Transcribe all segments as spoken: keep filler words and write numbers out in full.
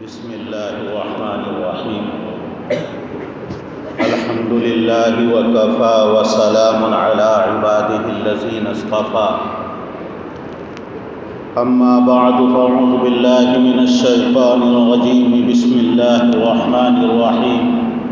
بسم الله الرحمن الرحيم الحمد لله وكفى وسلام على عباده الذين اصطفى أما بعد فأعوذ بالله من الشيطان الرجيم بسم الله الرحمن الرحيم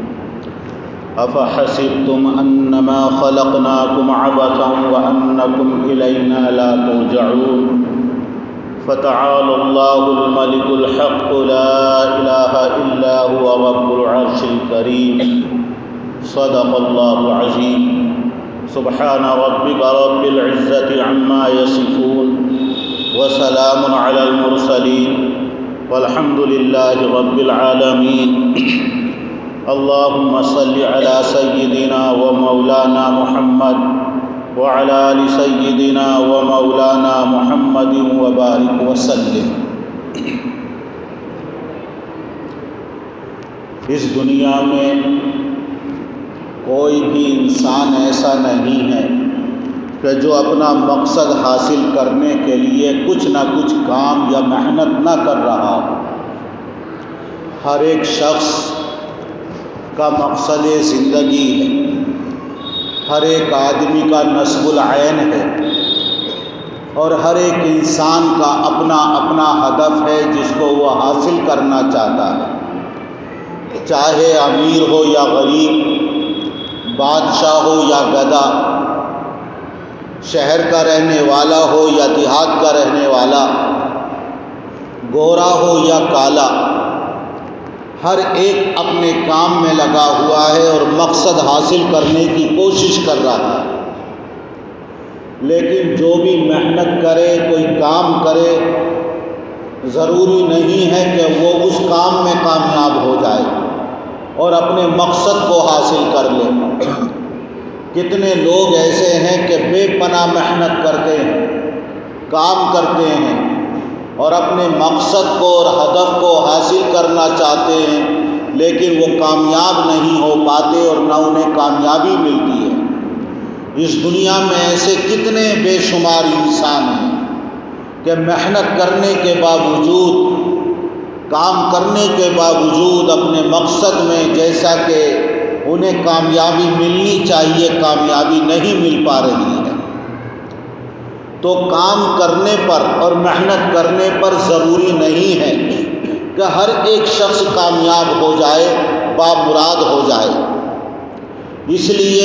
أفحسبتم أنما خلقناكم عبثا وأنكم إلينا لا ترجعون فتعالى الله الملك الحق لا إله إلا هو رب العرش الكريم صدق الله العظيم سبحان ربك رب العزة عما يصفون وسلام على المرسلين والحمد لله رب العالمين اللهم صل على سيدنا ومولانا محمد وعلى آل سيدنا ومولانا محمد وبارك وسلم۔ اس دنیا میں کوئی بھی انسان ایسا نہیں ہے کہ جو اپنا مقصد حاصل کرنے کے لیے کچھ نہ کچھ کام یا محنت نہ کر رہا ہو۔ ہر ایک شخص کا مقصد زندگی ہے، ہر ایک آدمی کا نصب العین ہے، اور ہر ایک انسان کا اپنا اپنا ہدف ہے جس کو وہ حاصل کرنا چاہتا ہے، چاہے امیر ہو یا غریب، بادشاہ ہو یا گدا، شہر کا رہنے والا ہو یا دیہات کا رہنے والا، گورا ہو یا کالا، ہر ایک اپنے کام میں لگا ہوا ہے اور مقصد حاصل کرنے کی کوشش کر رہا ہے۔ لیکن جو بھی محنت کرے، کوئی کام کرے، ضروری نہیں ہے کہ وہ اس کام میں کامیاب ہو جائے اور اپنے مقصد کو حاصل کر لے۔ کتنے لوگ ایسے ہیں کہ بے پناہ محنت کرتے ہیں، کام کرتے ہیں اور اپنے مقصد کو اور ہدف کو حاصل کرنا چاہتے ہیں، لیکن وہ کامیاب نہیں ہو پاتے اور نہ انہیں کامیابی ملتی ہے۔ اس دنیا میں ایسے کتنے بے شمار انسان ہیں کہ محنت کرنے کے باوجود، کام کرنے کے باوجود اپنے مقصد میں جیسا کہ انہیں کامیابی ملنی چاہیے کامیابی نہیں مل پا رہی ہے۔ تو کام کرنے پر اور محنت کرنے پر ضروری نہیں ہے کہ ہر ایک شخص کامیاب ہو جائے، بامراد ہو جائے۔ اس لیے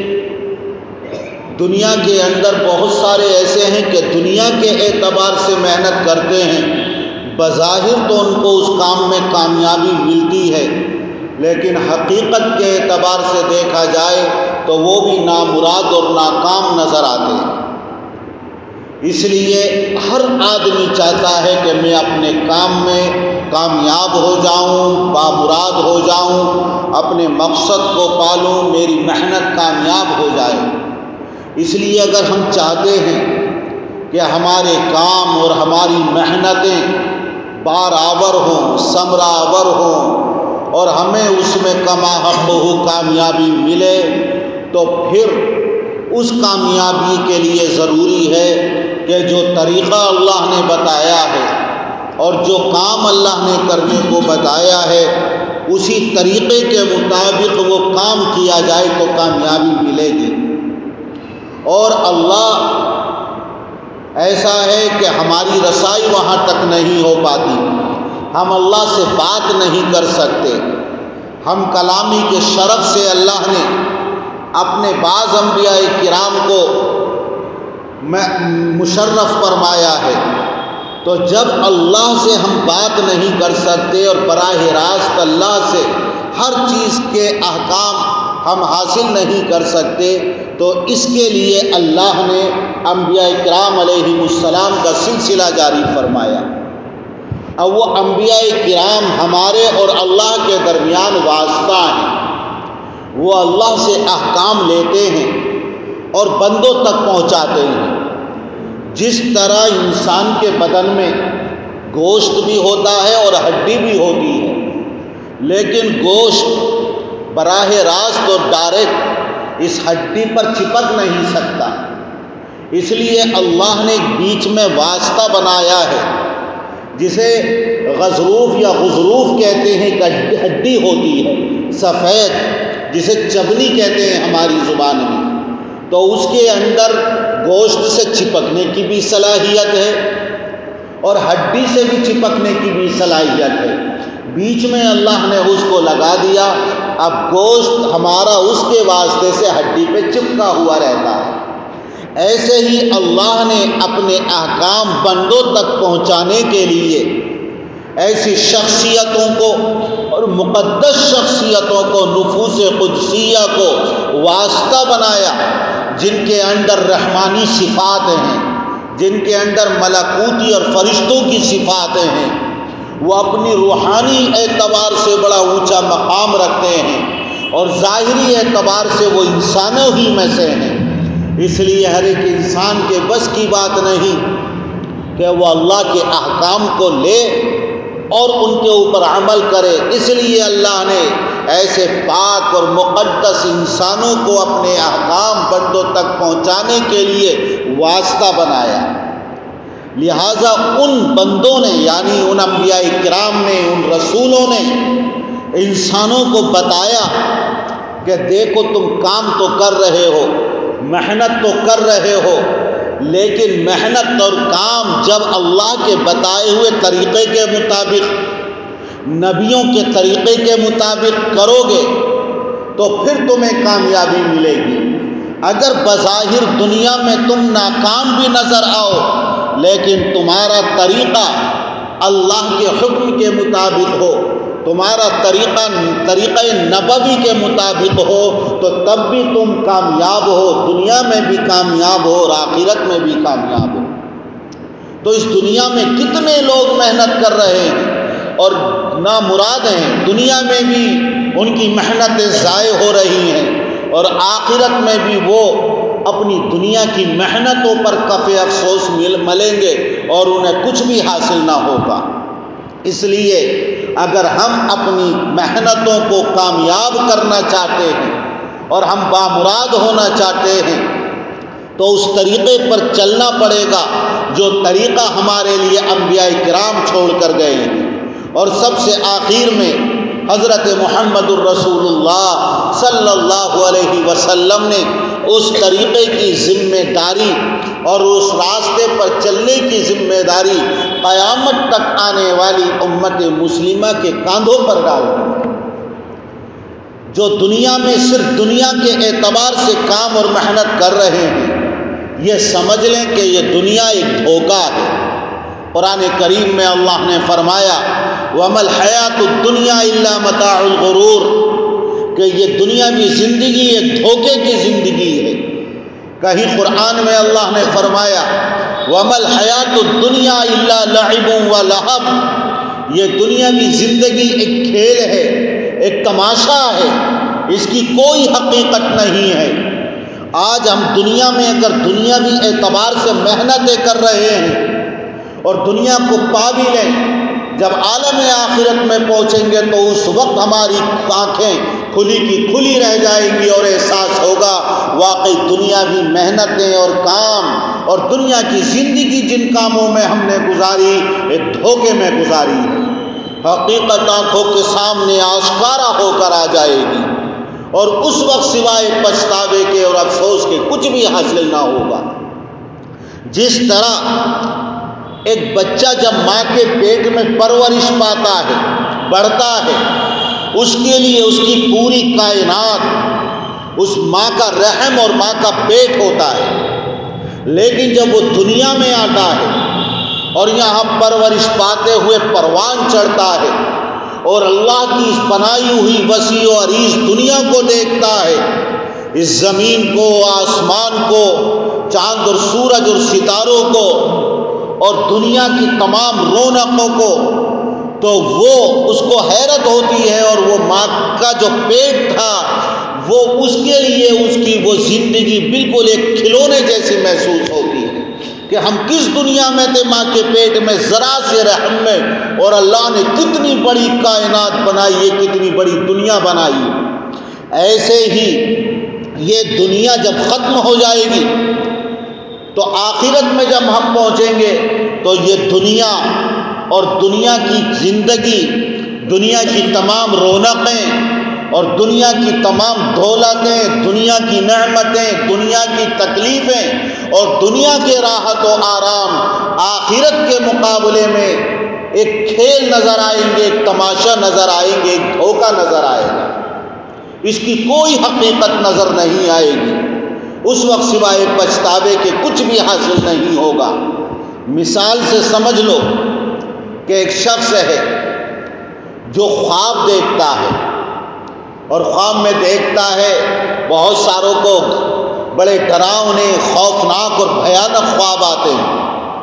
دنیا کے اندر بہت سارے ایسے ہیں کہ دنیا کے اعتبار سے محنت کرتے ہیں، بظاہر تو ان کو اس کام میں کامیابی ملتی ہے، لیکن حقیقت کے اعتبار سے دیکھا جائے تو وہ بھی نامراد اور ناکام نظر آتے ہیں۔ اس لیے ہر آدمی چاہتا ہے کہ میں اپنے کام میں کامیاب ہو جاؤں، بامراد ہو جاؤں، اپنے مقصد کو پالوں، میری محنت کامیاب ہو جائے۔ اس لیے اگر ہم چاہتے ہیں کہ ہمارے کام اور ہماری محنتیں بارآور ہوں، ثمرآور ہوں اور ہمیں اس میں کما حق ہو کامیابی ملے، تو پھر اس کامیابی کے لیے ضروری ہے کہ جو طریقہ اللہ نے بتایا ہے اور جو کام اللہ نے کرنے کو بتایا ہے اسی طریقے کے مطابق وہ کام کیا جائے تو کامیابی ملے گی۔ اور اللہ ایسا ہے کہ ہماری رسائی وہاں تک نہیں ہو پاتی، ہم اللہ سے بات نہیں کر سکتے۔ ہم کلامی کے شرف سے اللہ نے اپنے بعض انبیاء کرام کو مشرف فرمایا ہے، تو جب اللہ سے ہم بات نہیں کر سکتے اور براہ راست اللہ سے ہر چیز کے احکام ہم حاصل نہیں کر سکتے، تو اس کے لیے اللہ نے انبیاء کرام علیہم السلام کا سلسلہ جاری فرمایا۔ اب وہ انبیاء کرام ہمارے اور اللہ کے درمیان واسطہ ہیں، وہ اللہ سے احکام لیتے ہیں اور بندوں تک پہنچاتے ہیں۔ جس طرح انسان کے بدن میں گوشت بھی ہوتا ہے اور ہڈی بھی ہوتی ہے، لیکن گوشت براہ راست اور ڈائریکٹ اس ہڈی پر چپک نہیں سکتا، اس لیے اللہ نے بیچ میں واسطہ بنایا ہے جسے غضروف یا غضروف کہتے ہیں، ہڈی ہوتی ہے سفید، جسے چبنی کہتے ہیں ہماری زبان میں، تو اس کے اندر گوشت سے چپکنے کی بھی صلاحیت ہے اور ہڈی سے بھی چپکنے کی بھی صلاحیت ہے۔ بیچ میں اللہ نے اس کو لگا دیا، اب گوشت ہمارا اس کے واسطے سے ہڈی پہ چپکا ہوا رہتا ہے۔ ایسے ہی اللہ نے اپنے احکام بندوں تک پہنچانے کے لیے ایسی شخصیتوں کو اور مقدس شخصیتوں کو، نفوس قدسیہ کو واسطہ بنایا، جن کے اندر رحمانی صفاتیں ہیں، جن کے اندر ملکوتی اور فرشتوں کی صفاتیں ہیں، وہ اپنی روحانی اعتبار سے بڑا اونچا مقام رکھتے ہیں اور ظاہری اعتبار سے وہ انسانوں ہی میں سے ہیں۔ اس لیے ہر ایک انسان کے بس کی بات نہیں کہ وہ اللہ کے احکام کو لے اور ان کے اوپر عمل کرے۔ اس لیے اللہ نے ایسے پاک اور مقدس انسانوں کو اپنے احکام بندوں تک پہنچانے کے لیے واسطہ بنایا۔ لہٰذا ان بندوں نے، یعنی ان انبیاء کرام نے، ان رسولوں نے انسانوں کو بتایا کہ دیکھو تم کام تو کر رہے ہو، محنت تو کر رہے ہو، لیکن محنت اور کام جب اللہ کے بتائے ہوئے طریقے کے مطابق، نبیوں کے طریقے کے مطابق کرو گے تو پھر تمہیں کامیابی ملے گی۔ اگر بظاہر دنیا میں تم ناکام بھی نظر آؤ، لیکن تمہارا طریقہ اللہ کے حکم کے مطابق ہو، تمہارا طریقہ طریقہ نبوی کے مطابق ہو، تو تب بھی تم کامیاب ہو، دنیا میں بھی کامیاب ہو اور آخرت میں بھی کامیاب ہو۔ تو اس دنیا میں کتنے لوگ محنت کر رہے ہیں اور نامراد ہیں، دنیا میں بھی ان کی محنتیں ضائع ہو رہی ہیں اور آخرت میں بھی وہ اپنی دنیا کی محنتوں پر کف افسوس ملیں گے اور انہیں کچھ بھی حاصل نہ ہوگا۔ اس لیے اگر ہم اپنی محنتوں کو کامیاب کرنا چاہتے ہیں اور ہم بامراد ہونا چاہتے ہیں تو اس طریقے پر چلنا پڑے گا جو طریقہ ہمارے لیے انبیاء کرام چھوڑ کر گئے ہیں۔ اور سب سے آخر میں حضرت محمد الرسول اللہ صلی اللہ علیہ وسلم نے اس طریقے کی ذمہ داری اور اس راستے پر چلنے کی ذمہ داری قیامت تک آنے والی امت مسلمہ کے کاندھوں پر ڈال دی۔ جو دنیا میں صرف دنیا کے اعتبار سے کام اور محنت کر رہے ہیں، یہ سمجھ لیں کہ یہ دنیا ایک دھوکہ ہے۔ قرآن کریم میں اللہ نے فرمایا وَمَا الْحَيَاةُ الدُّنْيَا إِلَّا مَتَاعُ الْغُرُورِ، کہ یہ دنیا کی زندگی ایک دھوکے کی زندگی ہے۔ کہیں قرآن میں اللہ نے فرمایا وَمَا الْحَيَاةُ الدُّنْيَا إِلَّا لَعِبٌ وَلَهْوٌ، یہ دنیا کی زندگی ایک کھیل ہے، ایک تماشا ہے، اس کی کوئی حقیقت نہیں ہے۔ آج ہم دنیا میں اگر دنیاوی اعتبار سے محنتیں کر رہے ہیں اور دنیا کو پا بھی لیں، جب عالم آخرت میں پہنچیں گے تو اس وقت ہماری آنکھیں کھلی کی کھلی رہ جائیں گی اور احساس ہوگا واقعی دنیاوی محنتیں اور کام اور دنیا کی زندگی جن کاموں میں ہم نے گزاری ایک دھوکے میں گزاری ہے۔ حقیقت آنکھوں کے سامنے آشکارا ہو کر آ جائے گی اور اس وقت سوائے پچھتاوے کے اور افسوس کے کچھ بھی حاصل نہ ہوگا۔ جس طرح ایک بچہ جب ماں کے پیٹ میں پرورش پاتا ہے، بڑھتا ہے، اس کے لیے اس کی پوری کائنات اس ماں کا رحم اور ماں کا پیٹ ہوتا ہے، لیکن جب وہ دنیا میں آتا ہے اور یہاں پرورش پاتے ہوئے پروان چڑھتا ہے اور اللہ کی اس بنائی ہوئی وسیع و عریض دنیا کو دیکھتا ہے، اس زمین کو، آسمان کو، چاند اور سورج اور ستاروں کو اور دنیا کی تمام رونقوں کو، تو وہ اس کو حیرت ہوتی ہے اور وہ ماں کا جو پیٹ تھا وہ اس کے لیے اس کی وہ زندگی بالکل ایک کھلونے جیسی محسوس ہوتی ہے کہ ہم کس دنیا میں تھے، ماں کے پیٹ میں ذرا سے رحم میں، اور اللہ نے کتنی بڑی کائنات بنائی ہے، کتنی بڑی دنیا بنائی ہے۔ ایسے ہی یہ دنیا جب ختم ہو جائے گی تو آخرت میں جب ہم پہنچیں گے تو یہ دنیا اور دنیا کی زندگی، دنیا کی تمام رونقیں اور دنیا کی تمام دولتیں، دنیا کی نعمتیں، دنیا کی تکلیفیں اور دنیا کے راحت و آرام آخرت کے مقابلے میں ایک کھیل نظر آئیں گے، ایک تماشا نظر آئیں گے، ایک دھوکہ نظر آئے گا۔ اس کی کوئی حقیقت نظر نہیں آئے گی۔ اس وقت سوائے پچھتاوے کے کچھ بھی حاصل نہیں ہوگا۔ مثال سے سمجھ لو کہ ایک شخص ہے جو خواب دیکھتا ہے اور خواب میں دیکھتا ہے بہت ساروں کو بڑے ڈراؤنے، خوفناک اور بھیانک خواب آتے ہیں۔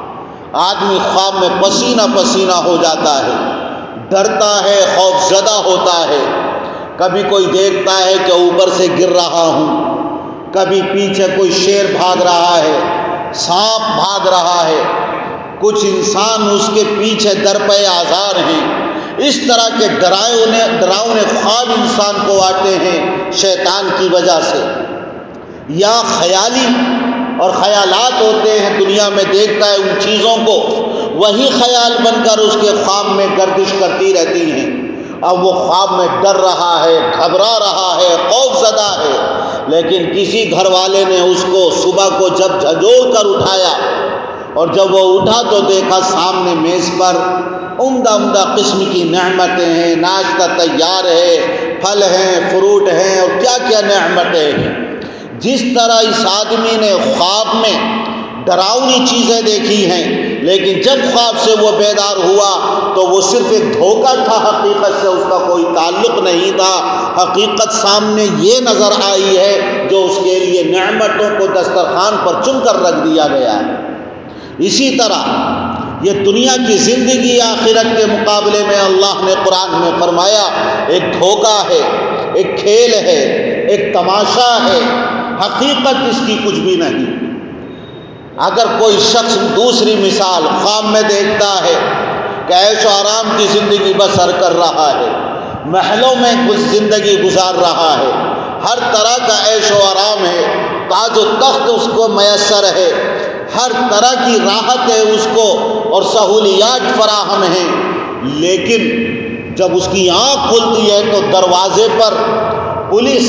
آدمی خواب میں پسینہ پسینہ ہو جاتا ہے، ڈرتا ہے، خوف زدہ ہوتا ہے۔ کبھی کوئی دیکھتا ہے کہ اوپر سے گر رہا ہوں، کبھی پیچھے کوئی شیر بھاگ رہا ہے، سانپ بھاگ رہا ہے، کچھ انسان اس کے پیچھے درپے آزار ہیں۔ اس طرح کے ڈراؤنے ڈراؤنے خواب انسان کو آتے ہیں شیطان کی وجہ سے، یا خیالی اور خیالات ہوتے ہیں، دنیا میں دیکھتا ہے ان چیزوں کو، وہی خیال بن کر اس کے خواب میں گردش کرتی رہتی ہیں۔ اب وہ خواب میں ڈر رہا ہے، گھبرا رہا ہے، خوف زدہ ہے، لیکن کسی گھر والے نے اس کو صبح کو جب جھنجھوڑ کر اٹھایا اور جب وہ اٹھا تو دیکھا سامنے میز پر عمدہ عمدہ قسم کی نعمتیں ہیں، ناشتہ تیار ہے، پھل ہیں، فروٹ ہیں اور کیا کیا نعمتیں ہیں۔ جس طرح اس آدمی نے خواب میں ڈراؤنی چیزیں دیکھی ہیں، لیکن جب خواب سے وہ بیدار ہوا تو وہ صرف ایک دھوکہ تھا، حقیقت سے اس کا کوئی تعلق نہیں تھا۔ حقیقت سامنے یہ نظر آئی ہے جو اس کے لیے نعمتوں کو دسترخوان پر چن کر رکھ دیا گیا ہے۔ اسی طرح یہ دنیا کی زندگی آخرت کے مقابلے میں اللہ نے قرآن میں فرمایا ایک دھوکہ ہے، ایک کھیل ہے، ایک تماشا ہے، حقیقت اس کی کچھ بھی نہیں۔ اگر کوئی شخص دوسری مثال خواب میں دیکھتا ہے کہ عیش و آرام کی زندگی بسر کر رہا ہے، محلوں میں کچھ زندگی گزار رہا ہے، ہر طرح کا عیش و آرام ہے، تاج و تخت اس کو میسر ہے، ہر طرح کی راحت ہے اس کو اور سہولیات فراہم ہیں، لیکن جب اس کی آنکھ کھلتی ہے تو دروازے پر پولیس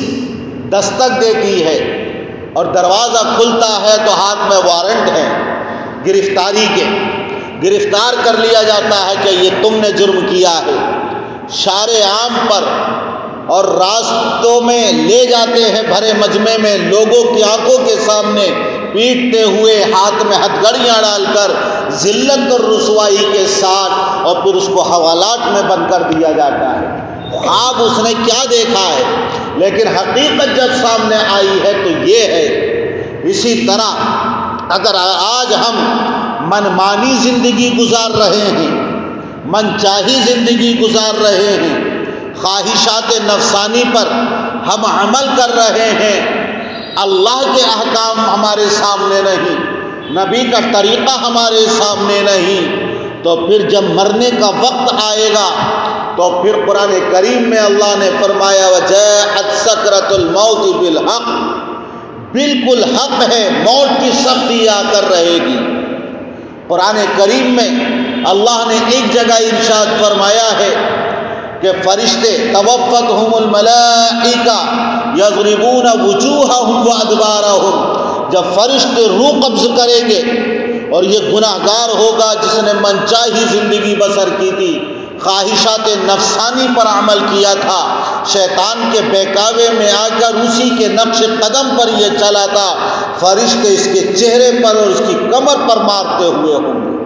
دستک دیتی ہے اور دروازہ کھلتا ہے تو ہاتھ میں وارنٹ ہے گرفتاری کے، گرفتار کر لیا جاتا ہے کہ یہ تم نے جرم کیا ہے۔ شارع عام پر اور راستوں میں لے جاتے ہیں بھرے مجمع میں، لوگوں کی آنکھوں کے سامنے پیٹتے ہوئے، ہاتھ میں ہتھ گڑیاں ڈال کر ذلت اور رسوائی کے ساتھ، اور پھر اس کو حوالات میں بند کر دیا جاتا ہے۔ خواب اس نے کیا دیکھا ہے، لیکن حقیقت جب سامنے آئی ہے تو یہ ہے۔ اسی طرح اگر آج ہم منمانی زندگی گزار رہے ہیں، من چاہی زندگی گزار رہے ہیں، خواہشات نفسانی پر ہم عمل کر رہے ہیں، اللہ کے احکام ہمارے سامنے نہیں، نبی کا طریقہ ہمارے سامنے نہیں، تو پھر جب مرنے کا وقت آئے گا تو پھر قرآن کریم میں اللہ نے فرمایا وَجَاءَتْ سَكْرَةُ الْمَوْتِ بِالْحَقِّ، بالکل حق ہے، موت کی سختی آ کر رہے گی۔ قرآن کریم میں اللہ نے ایک جگہ ارشاد فرمایا ہے کہ فرشتے توفتہم الملائکہ یضربون وجوہہم وادبارہم، جب فرشتے روح قبض کریں گے اور یہ گناہ گار ہوگا جس نے منچاہی زندگی بسر کی تھی، خواہشات نفسانی پر عمل کیا تھا، شیطان کے بہکاوے میں آ کر اسی کے نقش قدم پر یہ چلا تھا، فرشتے اس کے چہرے پر اور اس کی کمر پر مارتے ہوئے ہوں گے۔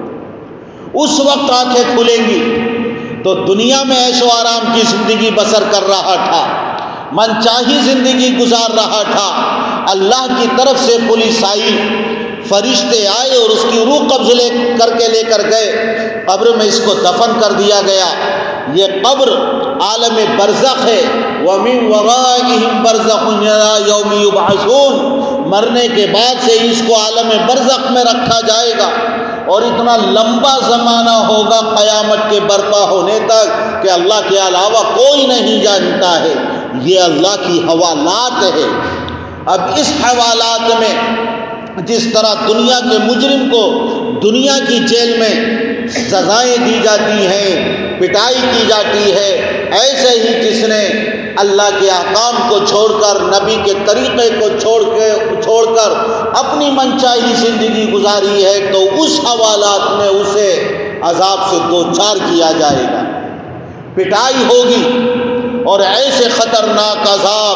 اس وقت آنکھیں کھلیں گی تو دنیا میں عیش و آرام کی زندگی بسر کر رہا تھا، منچاہی زندگی گزار رہا تھا، اللہ کی طرف سے پولیس آئی، فرشتے آئے اور اس کی روح قبض لے کر کے لے کر گئے، قبر میں اس کو دفن کر دیا گیا۔ یہ قبر عالم برزخ ہے، وَمِن وَرَائِهِمْ بَرْزَخٌ إِلَىٰ يَوْمِ يُبْعَثُونَ، مرنے کے بعد سے اس کو عالم برزخ میں رکھا جائے گا اور اتنا لمبا زمانہ ہوگا قیامت کے برپا ہونے تک کہ اللہ کے علاوہ کوئی نہیں جانتا ہے۔ یہ اللہ کی حوالات ہے۔ اب اس حوالات میں جس طرح دنیا کے مجرم کو دنیا کی جیل میں سزائیں دی جاتی ہیں، پٹائی کی جاتی ہے، ایسے ہی جس نے اللہ کے احکام کو چھوڑ کر، نبی کے طریقے کو چھوڑ کے چھوڑ کر اپنی منچاہی زندگی گزاری ہے تو اس حوالات میں اسے عذاب سے دوچار کیا جائے گا، پٹائی ہوگی۔ اور ایسے خطرناک عذاب،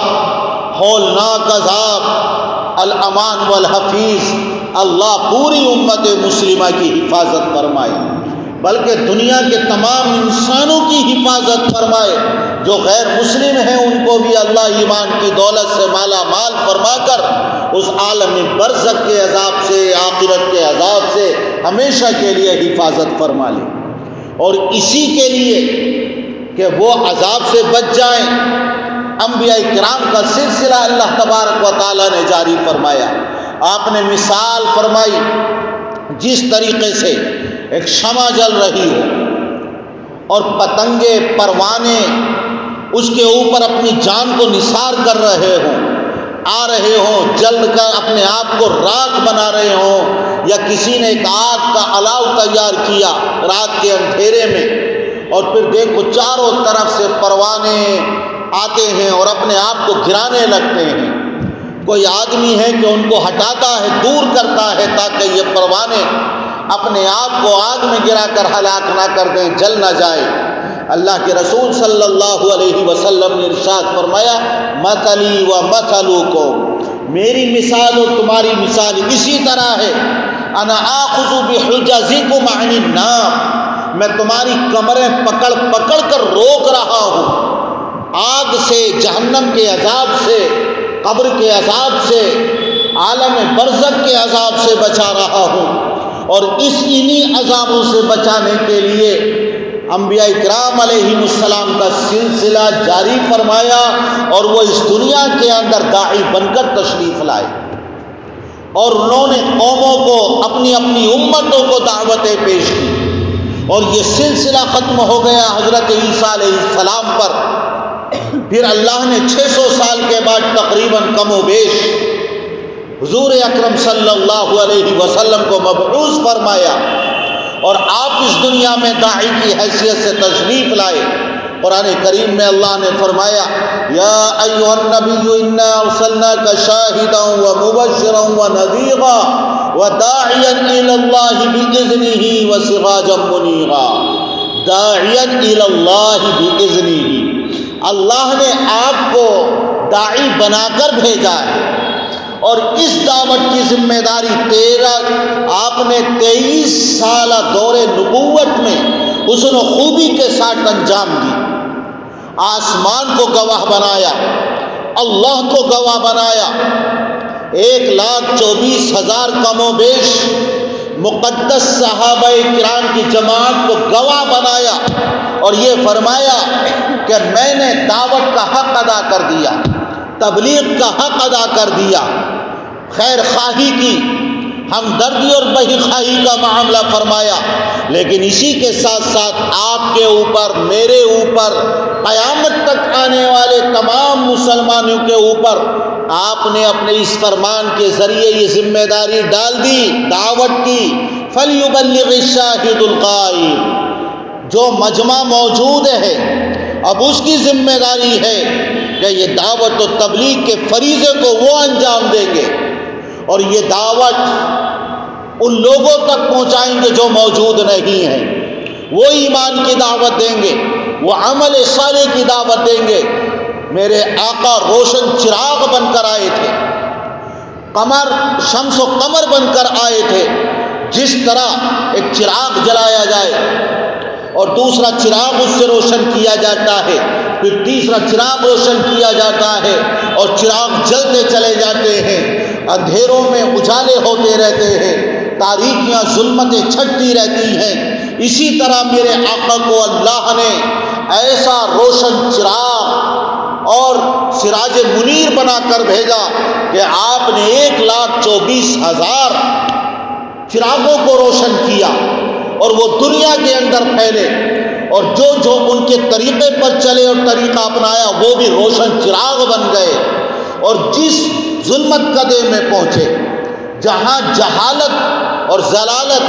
ہولناک عذاب، الامان والحفیظ، اللہ پوری امت مسلمہ کی حفاظت فرمائے، بلکہ دنیا کے تمام انسانوں کی حفاظت فرمائے۔ جو غیر مسلم ہیں ان کو بھی اللہ ایمان کی دولت سے مالا مال فرما کر اس عالم برزخ کے عذاب سے، آخرت کے عذاب سے ہمیشہ کے لیے حفاظت فرما لے۔ اور اسی کے لیے کہ وہ عذاب سے بچ جائیں، انبیاء کرام کا سلسلہ اللہ تبارک و تعالیٰ نے جاری فرمایا۔ آپ نے مثال فرمائی، جس طریقے سے ایک شمع جل رہی ہو اور پتنگے پروانے اس کے اوپر اپنی جان کو نثار کر رہے ہوں، آ رہے ہوں، جل کر اپنے آپ کو راکھ بنا رہے ہوں، یا کسی نے ایک آگ کا الاؤ تیار کیا رات کے اندھیرے میں، اور پھر دیکھو چاروں طرف سے پروانے آتے ہیں اور اپنے آپ کو گرانے لگتے ہیں۔ کوئی آدمی ہے کہ ان کو ہٹاتا ہے، دور کرتا ہے تاکہ یہ پروانے اپنے آپ کو آگ میں گرا کر ہلاک نہ کر دیں، جل نہ جائے۔ اللہ کے رسول صلی اللہ علیہ وسلم نے ارشاد فرمایا، مثلی و مثلکم، میری مثال اور تمہاری مثال اسی طرح ہے، انا آخذ بحجزکم عن النار، میں تمہاری کمریں پکڑ پکڑ کر روک رہا ہوں آگ سے، جہنم کے عذاب سے، قبر کے عذاب سے، عالم برزخ کے عذاب سے بچا رہا ہوں۔ اور اس انہی عذابوں سے بچانے کے لیے انبیاء کرام علیہ السلام کا سلسلہ جاری فرمایا، اور وہ اس دنیا کے اندر داعی بن کر تشریف لائے، اور انہوں نے قوموں کو، اپنی اپنی امتوں کو دعوتیں پیش کی، اور یہ سلسلہ ختم ہو گیا حضرت عیسیٰ علیہ السلام پر۔ پھر اللہ نے چھ سو سال کے بعد تقریباً کم و بیش حضور اکرم صلی اللہ علیہ وسلم کو مبعوث فرمایا، اور آپ اس دنیا میں داعی کی حیثیت سے تشریف لائے۔ قرآن کریم میں اللہ نے فرمایا، یا ایھا النبی انا ارسلناک شاہدا ومبشرا ونذیرا وداعیا الی اللہ باذنہ وسراجا منیرا۔ داعیا الی اللہ باذنہ، اللہ نے آپ کو داعی بنا کر بھیجا ہے، اور اس دعوت کی ذمہ داری تیرہ آپ نے تیئیس سالہ دور نبوت میں حسن و خوبی کے ساتھ انجام دی۔ آسمان کو گواہ بنایا، اللہ کو گواہ بنایا، ایک لاکھ چوبیس ہزار کم و بیش مقدس صحابہ کرام کی جماعت کو گواہ بنایا، اور یہ فرمایا کہ میں نے دعوت کا حق ادا کر دیا، تبلیغ کا حق ادا کر دیا، خیر خواہی کی، ہمدردی اور بہی خواہی کا معاملہ فرمایا، لیکن اسی کے ساتھ ساتھ آپ کے اوپر، میرے اوپر، قیامت تک آنے والے تمام مسلمانوں کے اوپر آپ نے اپنے اس فرمان کے ذریعے یہ ذمہ داری ڈال دی، دعوت کی، فَلْيُبَلِّغِ الشَّاهِدُ الْغَائِبُ، جو مجمع موجود ہے اب اس کی ذمہ داری ہے کہ یہ دعوت و تبلیغ کے فریضے کو وہ انجام دیں گے، اور یہ دعوت ان لوگوں تک پہنچائیں گے جو موجود نہیں ہیں، وہ ایمان کی دعوت دیں گے، وہ عمل صالح کی دعوت دیں گے۔ میرے آقا روشن چراغ بن کر آئے تھے، قمر، شمس و قمر بن کر آئے تھے۔ جس طرح ایک چراغ جلایا جائے اور دوسرا چراغ اس سے روشن کیا جاتا ہے، پھر تیسرا چراغ روشن کیا جاتا ہے، اور چراغ جلتے چلے جاتے ہیں، اندھیروں میں اجالے ہوتے رہتے ہیں، تاریکیاں ظلمتیں چھٹتی رہتی ہیں۔ اسی طرح میرے آقا کو اللہ نے ایسا روشن چراغ اور سراج منیر بنا کر بھیجا کہ آپ نے ایک لاکھ چوبیس ہزار چراغوں کو روشن کیا، اور وہ دنیا کے اندر پھیلے، اور جو جو ان کے طریقے پر چلے اور طریقہ اپنایا وہ بھی روشن چراغ بن گئے۔ اور جس ظلمت قدے میں پہنچے، جہاں جہالت اور ضلالت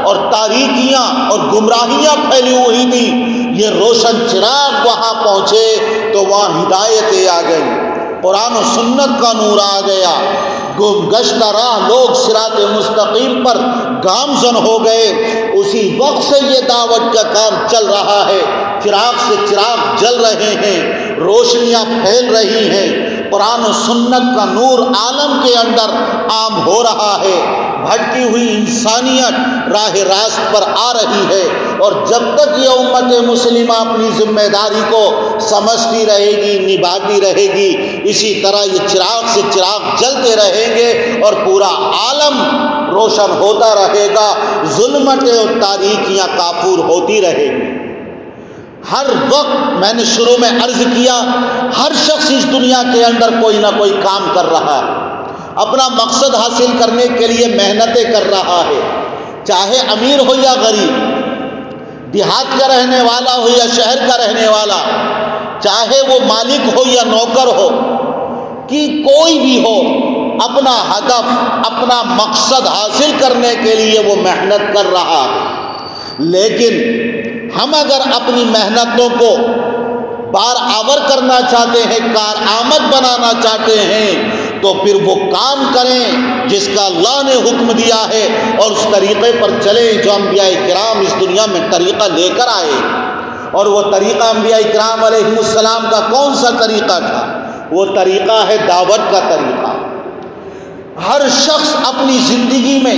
اور تاریکیاں اور گمراہیاں پھیلی ہوئی تھیں، یہ روشن چراغ وہاں پہنچے تو وہاں ہدایتیں آ گئی، قرآن و سنت کا نور آ گیا، گم گشتہ راہ لوگ صراط مستقیم پر گامزن ہو گئے۔ اسی وقت سے یہ دعوت کا کام چل رہا ہے، چراغ سے چراغ جل رہے ہیں، روشنیاں پھیل رہی ہیں، قرآن و سنت کا نور عالم کے اندر عام ہو رہا ہے، بھٹکی ہوئی انسانیت راہ راست پر آ رہی ہے۔ اور جب تک یہ امت مسلمہ اپنی ذمہ داری کو سمجھتی رہے گی، نبھاتی رہے گی، اسی طرح یہ چراغ سے چراغ جلتے رہیں گے اور پورا عالم روشن ہوتا رہے گا، ظلمتیں اور تاریکیاں کافور ہوتی رہے گی۔ ہر وقت میں نے شروع میں عرض کیا، ہر شخص اس دنیا کے اندر کوئی نہ کوئی کام کر رہا ہے، اپنا مقصد حاصل کرنے کے لیے محنتیں کر رہا ہے، چاہے امیر ہو یا غریب، دیہات کا رہنے والا ہو یا شہر کا رہنے والا، چاہے وہ مالک ہو یا نوکر ہو، کہ کوئی بھی ہو، اپنا ہدف اپنا مقصد حاصل کرنے کے لیے وہ محنت کر رہا ہے۔ لیکن ہم اگر اپنی محنتوں کو بار آور کرنا چاہتے ہیں، کارآمد بنانا چاہتے ہیں، تو پھر وہ کام کریں جس کا اللہ نے حکم دیا ہے اور اس طریقے پر چلیں جو انبیاء کرام اس دنیا میں طریقہ لے کر آئے۔ اور وہ طریقہ انبیاء کرام علیہ السلام کا کون سا طریقہ تھا؟ وہ طریقہ ہے دعوت کا طریقہ۔ ہر شخص اپنی زندگی میں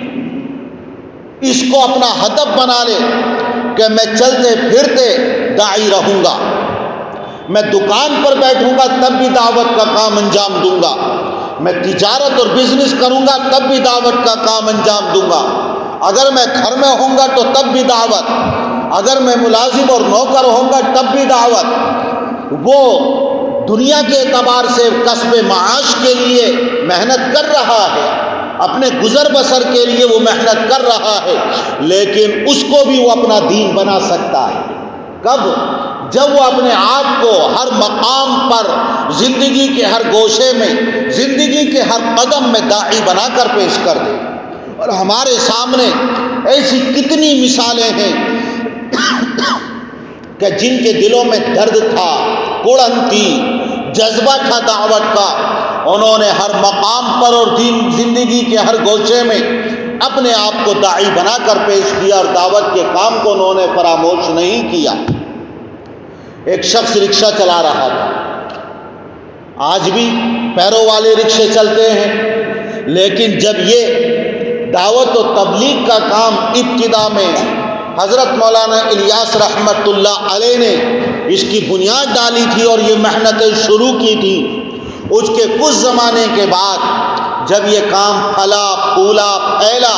اس کو اپنا ہدف بنا لے کہ میں چلتے پھرتے داعی رہوں گا، میں دکان پر بیٹھوں گا تب بھی دعوت کا کام انجام دوں گا، میں تجارت اور بزنس کروں گا تب بھی دعوت کا کام انجام دوں گا، اگر میں گھر میں ہوں گا تو تب بھی دعوت، اگر میں ملازم اور نوکر ہوں گا تب بھی دعوت۔ وہ دنیا کے اعتبار سے کسب معاش کے لیے محنت کر رہا ہے، اپنے گزر بسر کے لیے وہ محنت کر رہا ہے، لیکن اس کو بھی وہ اپنا دین بنا سکتا ہے۔ کب؟ جب وہ اپنے آپ کو ہر مقام پر، زندگی کے ہر گوشے میں، زندگی کے ہر قدم میں داعی بنا کر پیش کر دے۔ اور ہمارے سامنے ایسی کتنی مثالیں ہیں کہ جن کے دلوں میں درد تھا، کڑن تھی، جذبہ تھا دعوت کا، انہوں نے ہر مقام پر اور دین زندگی کے ہر گوشے میں اپنے آپ کو داعی بنا کر پیش کیا اور دعوت کے کام کو انہوں نے فراموش نہیں کیا۔ ایک شخص رکشہ چلا رہا تھا، آج بھی پیروں والے رکشے چلتے ہیں، لیکن جب یہ دعوت و تبلیغ کا کام ابتدا میں حضرت مولانا الیاس رحمت اللہ علیہ نے اس کی بنیاد ڈالی تھی اور یہ محنتیں شروع کی تھی، اس کے کچھ زمانے کے بعد جب یہ کام پھلا پھولا پھیلا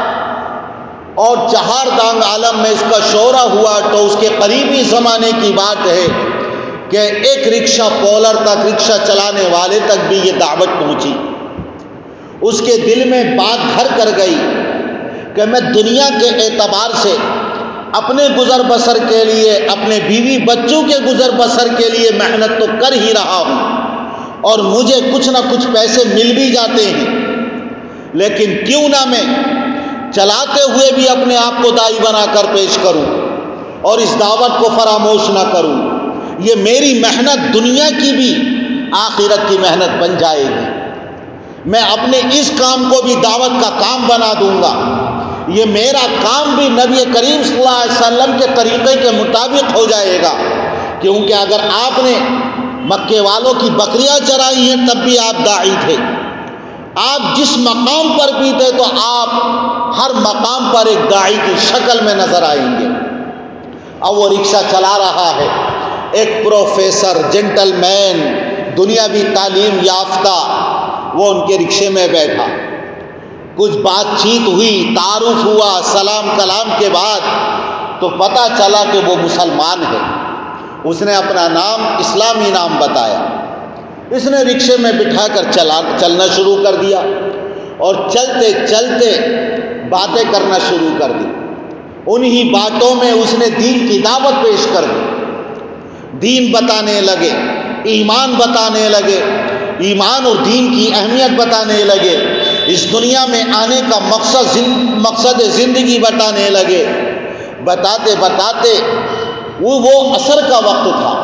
اور چہار دانگ عالم میں اس کا شہرہ ہوا، تو اس کے قریبی زمانے کی بات ہے کہ ایک رکشہ پولر تک، رکشہ چلانے والے تک بھی یہ دعوت پہنچی۔ اس کے دل میں بات گھر کر گئی کہ میں دنیا کے اعتبار سے اپنے گزر بسر کے لیے، اپنے بیوی بچوں کے گزر بسر کے لیے محنت تو کر ہی رہا ہوں اور مجھے کچھ نہ کچھ پیسے مل بھی جاتے ہیں، لیکن کیوں نہ میں چلاتے ہوئے بھی اپنے آپ کو داعی بنا کر پیش کروں اور اس دعوت کو فراموش نہ کروں۔ یہ میری محنت دنیا کی بھی آخرت کی محنت بن جائے گی، میں اپنے اس کام کو بھی دعوت کا کام بنا دوں گا، یہ میرا کام بھی نبی کریم صلی اللہ علیہ وسلم کے طریقے کے مطابق ہو جائے گا، کیونکہ اگر آپ نے مکے والوں کی بکریاں چرائی ہیں تب بھی آپ داعی تھے، آپ جس مقام پر بھی تھے تو آپ ہر مقام پر ایک داعی کی شکل میں نظر آئیں گے۔ اب وہ رکشہ چلا رہا ہے، ایک پروفیسر، جنٹل مین، دنیاوی تعلیم یافتہ، وہ ان کے رکشے میں بیٹھا، کچھ بات چیت ہوئی، تعارف ہوا، سلام کلام کے بعد تو پتہ چلا کہ وہ مسلمان ہے۔ اس نے اپنا نام، اسلامی نام بتایا، اس نے رکشے میں بٹھا کر چلا چلنا شروع کر دیا اور چلتے چلتے باتیں کرنا شروع کر دی۔ انہی باتوں میں اس نے دین کی دعوت پیش کر دی، دین بتانے لگے، ایمان بتانے لگے، ایمان اور دین کی اہمیت بتانے لگے، اس دنیا میں آنے کا مقصد مقصد زندگی بتانے لگے. بتاتے بتاتے وہ وہ عصر کا وقت تھا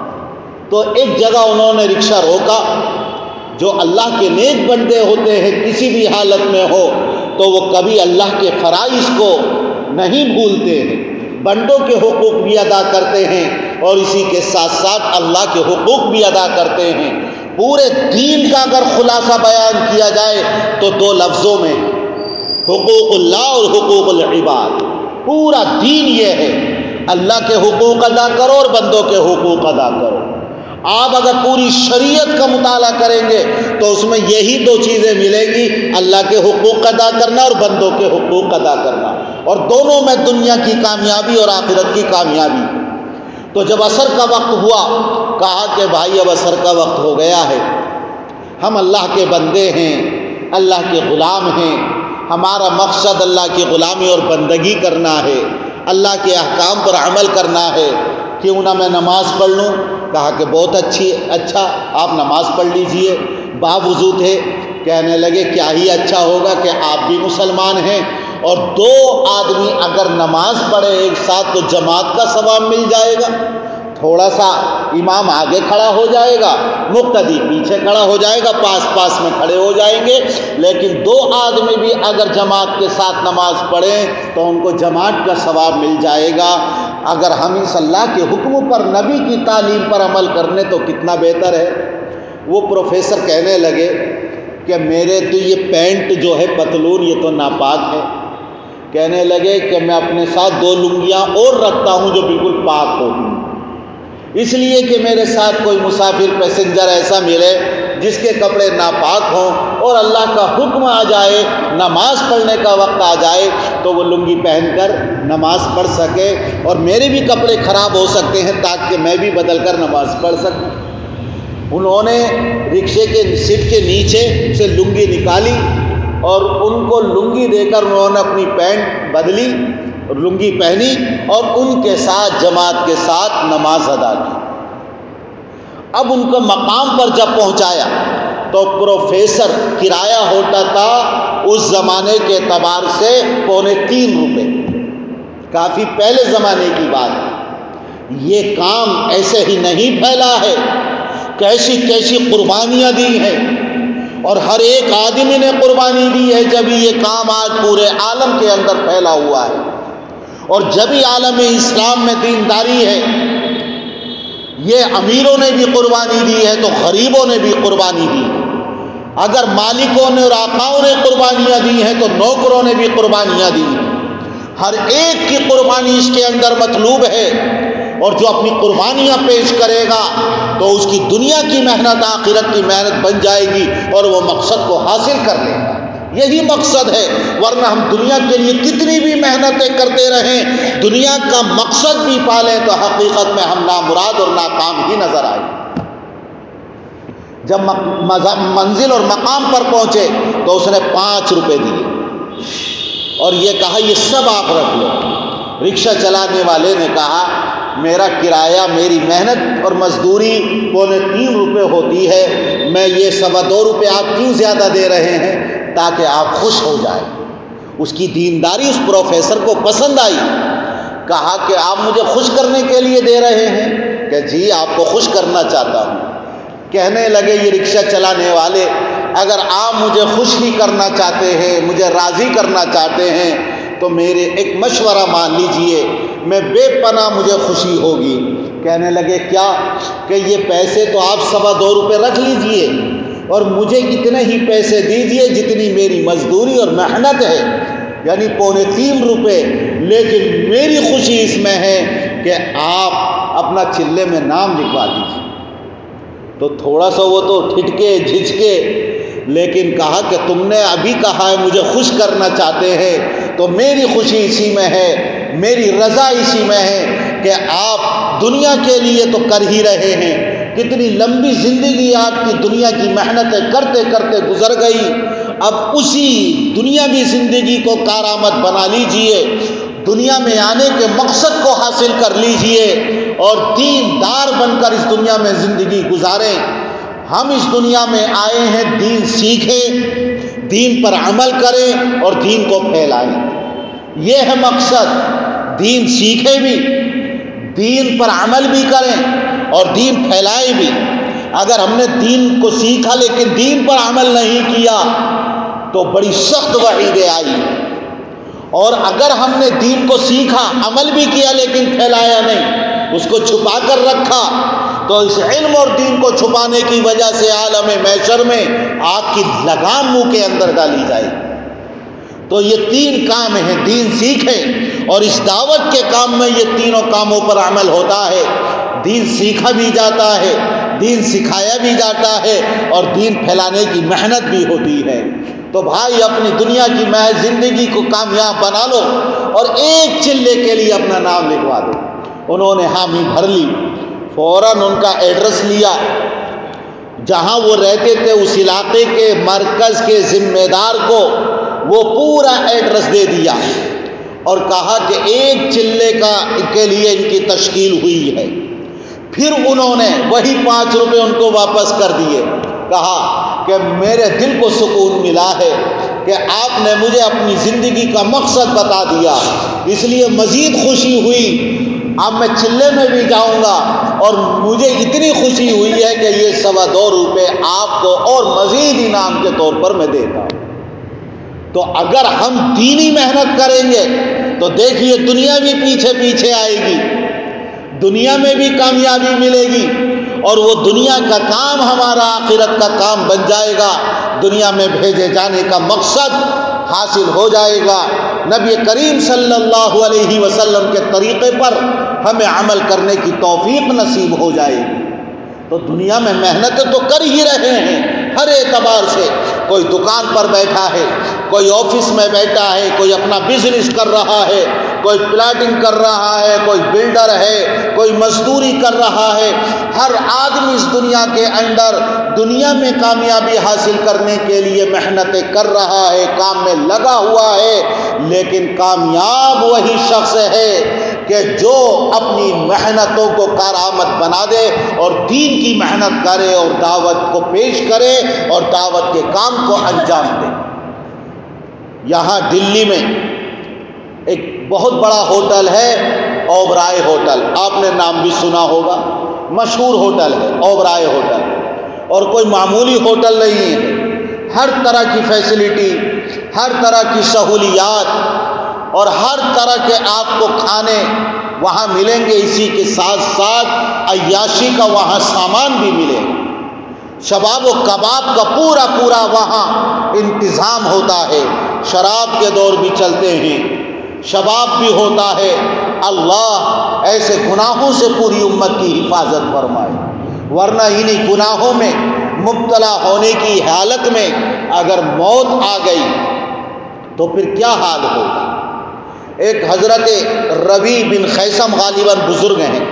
تو ایک جگہ انہوں نے رکشہ روکا. جو اللہ کے نیک بندے ہوتے ہیں کسی بھی حالت میں ہو تو وہ کبھی اللہ کے فرائض کو نہیں بھولتے ہیں, بندوں کے حقوق بھی ادا کرتے ہیں اور اسی کے ساتھ ساتھ اللہ کے حقوق بھی ادا کرتے ہیں. پورے دین کا اگر خلاصہ بیان کیا جائے تو دو لفظوں میں, حقوق اللہ اور حقوق العباد. پورا دین یہ ہے, اللہ کے حقوق ادا کرو اور بندوں کے حقوق ادا کرو. آپ اگر پوری شریعت کا مطالعہ کریں گے تو اس میں یہی دو چیزیں ملیں گی, اللہ کے حقوق ادا کرنا اور بندوں کے حقوق ادا کرنا, اور دونوں میں دنیا کی کامیابی اور آخرت کی کامیابی. تو جب عصر کا وقت ہوا کہا کہ بھائی اب عصر کا وقت ہو گیا ہے, ہم اللہ کے بندے ہیں, اللہ کے غلام ہیں, ہمارا مقصد اللہ کی غلامی اور بندگی کرنا ہے, اللہ کے احکام پر عمل کرنا ہے, کیوں نہ میں نماز پڑھ لوں. کہا کہ بہت اچھی اچھا آپ نماز پڑھ لیجئے. باوضو تھے, کہنے لگے کیا ہی اچھا ہوگا کہ آپ بھی مسلمان ہیں اور دو آدمی اگر نماز پڑھے ایک ساتھ تو جماعت کا ثواب مل جائے گا. تھوڑا سا امام آگے کھڑا ہو جائے گا, مقتدی پیچھے کھڑا ہو جائے گا, پاس پاس میں کھڑے ہو جائیں گے, لیکن دو آدمی بھی اگر جماعت کے ساتھ نماز پڑھیں تو ان کو جماعت کا ثواب مل جائے گا. اگر ہم اس اللہ کے حکم پر, نبی کی تعلیم پر عمل کرنے تو کتنا بہتر ہے. وہ پروفیسر کہنے لگے کہ میرے تو یہ پینٹ جو ہے پتلون یہ تو ناپاک ہے. کہنے لگے کہ میں اپنے ساتھ دو لنگیاں اور رکھتا ہوں جو بالکل پاک ہوتی ہیں, اس لیے کہ میرے ساتھ کوئی مسافر پیسنجر ایسا ملے جس کے کپڑے ناپاک ہوں اور اللہ کا حکم آ جائے, نماز پڑھنے کا وقت آ جائے تو وہ لنگی پہن کر نماز پڑھ سکے, اور میرے بھی کپڑے خراب ہو سکتے ہیں تاکہ میں بھی بدل کر نماز پڑھ سکوں. انہوں نے رکشے کے سیٹ کے نیچے سے لنگی نکالی اور ان کو لنگی دے کر انہوں نے اپنی پینٹ بدلی, لنگی پہنی اور ان کے ساتھ جماعت کے ساتھ نماز ادا کی. اب ان کو مقام پر جب پہنچایا تو پروفیسر کرایہ ہوتا تھا اس زمانے کے اعتبار سے پونے تین روپے, کافی پہلے زمانے کی بات ہے. یہ کام ایسے ہی نہیں پھیلا ہے, کیسی کیسی قربانیاں دی ہیں اور ہر ایک آدمی نے قربانی دی ہے جب یہ کام آج پورے عالم کے اندر پھیلا ہوا ہے. اور جب ہی عالم اسلام میں دینداری ہے, یہ امیروں نے بھی قربانی دی ہے تو غریبوں نے بھی قربانی دی ہے. اگر مالکوں نے اور آقاؤں نے قربانیاں دی ہیں تو نوکروں نے بھی قربانیاں دی ہیں. ہر ایک کی قربانی اس کے اندر مطلوب ہے, اور جو اپنی قربانیاں پیش کرے گا تو اس کی دنیا کی محنت آخرت کی محنت بن جائے گی اور وہ مقصد کو حاصل کر لے گا. یہی مقصد ہے, ورنہ ہم دنیا کے لیے کتنی بھی محنتیں کرتے رہیں, دنیا کا مقصد بھی پالیں تو حقیقت میں ہم نامراد اور ناکام ہی نظر آئے. جب منزل اور مقام پر پہنچے تو اس نے پانچ روپے دیے اور یہ کہا یہ سب آپ رکھ لو. رکشہ چلانے والے نے کہا میرا کرایہ, میری محنت اور مزدوری پونے تین روپے ہوتی ہے, میں یہ سوا دو روپے آپ کیوں زیادہ دے رہے ہیں تاکہ آپ خوش ہو جائیں. اس کی دینداری اس پروفیسر کو پسند آئی. کہا کہ آپ مجھے خوش کرنے کے لیے دے رہے ہیں, کہ جی آپ کو خوش کرنا چاہتا ہوں. کہنے لگے یہ رکشہ چلانے والے, اگر آپ مجھے خوش ہی کرنا چاہتے ہیں, مجھے راضی کرنا چاہتے ہیں تو میرے ایک مشورہ مان لیجئے, میں بے پناہ مجھے خوشی ہوگی. کہنے لگے کیا؟ کہ یہ پیسے تو آپ سوا دو روپے رکھ لیجئے اور مجھے اتنے ہی پیسے دیجئے جتنی میری مزدوری اور محنت ہے, یعنی پونے تین روپے, لیکن میری خوشی اس میں ہے کہ آپ اپنا چلے میں نام لکھوا دیجیے. تو تھوڑا سا وہ تو ٹھٹکے جھجکے, لیکن کہا کہ تم نے ابھی کہا ہے مجھے خوش کرنا چاہتے ہیں تو میری خوشی اسی میں ہے, میری رضا اسی میں ہے کہ آپ دنیا کے لیے تو کر ہی رہے ہیں, کتنی لمبی زندگی آپ کی دنیا کی محنتیں کرتے کرتے گزر گئی, اب اسی دنیاوی زندگی کو کارآمد بنا لیجئے, دنیا میں آنے کے مقصد کو حاصل کر لیجئے اور دیندار بن کر اس دنیا میں زندگی گزاریں. ہم اس دنیا میں آئے ہیں دین سیکھیں, دین پر عمل کریں اور دین کو پھیلائیں۔ یہ ہے مقصد، دین سیکھیں بھی، دین پر عمل بھی کریں اور دین پھیلائیں بھی۔ اگر ہم نے دین کو سیکھا لیکن دین پر عمل نہیں کیا تو بڑی سخت وعیدیں آئی، اور اگر ہم نے دین کو سیکھا، عمل بھی کیا لیکن پھیلایا نہیں، اس کو چھپا کر رکھا، تو اس علم اور دین کو چھپانے کی وجہ سے عالم محشر میں آگ کی لگام منہ کے اندر ڈالی جائے۔ تو یہ تین کام ہیں، دین سیکھیں، اور اس دعوت کے کام میں یہ تینوں کاموں پر عمل ہوتا ہے۔ دین سیکھا بھی جاتا ہے، دین سکھایا بھی جاتا ہے، اور دین پھیلانے کی محنت بھی ہوتی ہے۔ تو بھائی اپنی دنیا کی محض زندگی کو کامیاب بنا لو اور ایک چلے کے لیے اپنا نام لکھوا دو۔ انہوں نے حامی بھر لی، فوراً ان کا ایڈریس لیا، جہاں وہ رہتے تھے اس علاقے کے مرکز کے ذمہ دار کو وہ پورا ایڈریس دے دیا اور کہا کہ ایک چلے کا کے لیے ان کی تشکیل ہوئی ہے۔ پھر انہوں نے وہی پانچ روپے ان کو واپس کر دیے، کہا کہ میرے دل کو سکون ملا ہے کہ آپ نے مجھے اپنی زندگی کا مقصد بتا دیا، اس لیے مزید خوشی ہوئی۔ اب میں چلے میں بھی جاؤں گا اور مجھے اتنی خوشی ہوئی ہے کہ یہ سوا دو روپے آپ کو اور مزید انعام کے طور پر میں دیتا ہوں۔ تو اگر ہم دینی محنت کریں گے تو دیکھیے دنیا بھی پیچھے پیچھے آئے گی، دنیا میں بھی کامیابی ملے گی، اور وہ دنیا کا کام ہمارا آخرت کا کام بن جائے گا، دنیا میں بھیجے جانے کا مقصد حاصل ہو جائے گا، نبی کریم صلی اللہ علیہ وسلم کے طریقے پر ہمیں عمل کرنے کی توفیق نصیب ہو جائے گی۔ تو دنیا میں محنت تو کر ہی رہے ہیں ہر اعتبار سے، کوئی دکان پر بیٹھا ہے، کوئی آفس میں بیٹھا ہے، کوئی اپنا بزنس کر رہا ہے، کوئی پلاٹنگ کر رہا ہے، کوئی بلڈر ہے، کوئی مزدوری کر رہا ہے۔ ہر آدمی اس دنیا کے اندر دنیا میں کامیابی حاصل کرنے کے لیے محنتیں کر رہا ہے، کام میں لگا ہوا ہے، لیکن کامیاب وہی شخص ہے کہ جو اپنی محنتوں کو کارآمد بنا دے اور دین کی محنت کرے اور دعوت کو پیش کرے اور دعوت کے کام کو انجام دے۔ یہاں دلی میں ایک بہت بڑا ہوٹل ہے، اوبرائے ہوٹل، آپ نے نام بھی سنا ہوگا، مشہور ہوٹل ہے اوبرائے ہوٹل، اور کوئی معمولی ہوٹل نہیں ہے، ہر طرح کی فیسلٹی، ہر طرح کی سہولیات اور ہر طرح کے آپ کو کھانے وہاں ملیں گے، اسی کے ساتھ ساتھ عیاشی کا وہاں سامان بھی ملے گا، شباب و کباب کا پورا پورا وہاں انتظام ہوتا ہے، شراب کے دور بھی چلتے ہیں، شباب بھی ہوتا ہے۔ اللہ ایسے گناہوں سے پوری امت کی حفاظت فرمائے، ورنہ انہیں گناہوں میں مبتلا ہونے کی حالت میں اگر موت آ گئی تو پھر کیا حال ہوگا۔ ایک حضرت ربیع بن خیثم غالباً بزرگ ہیں،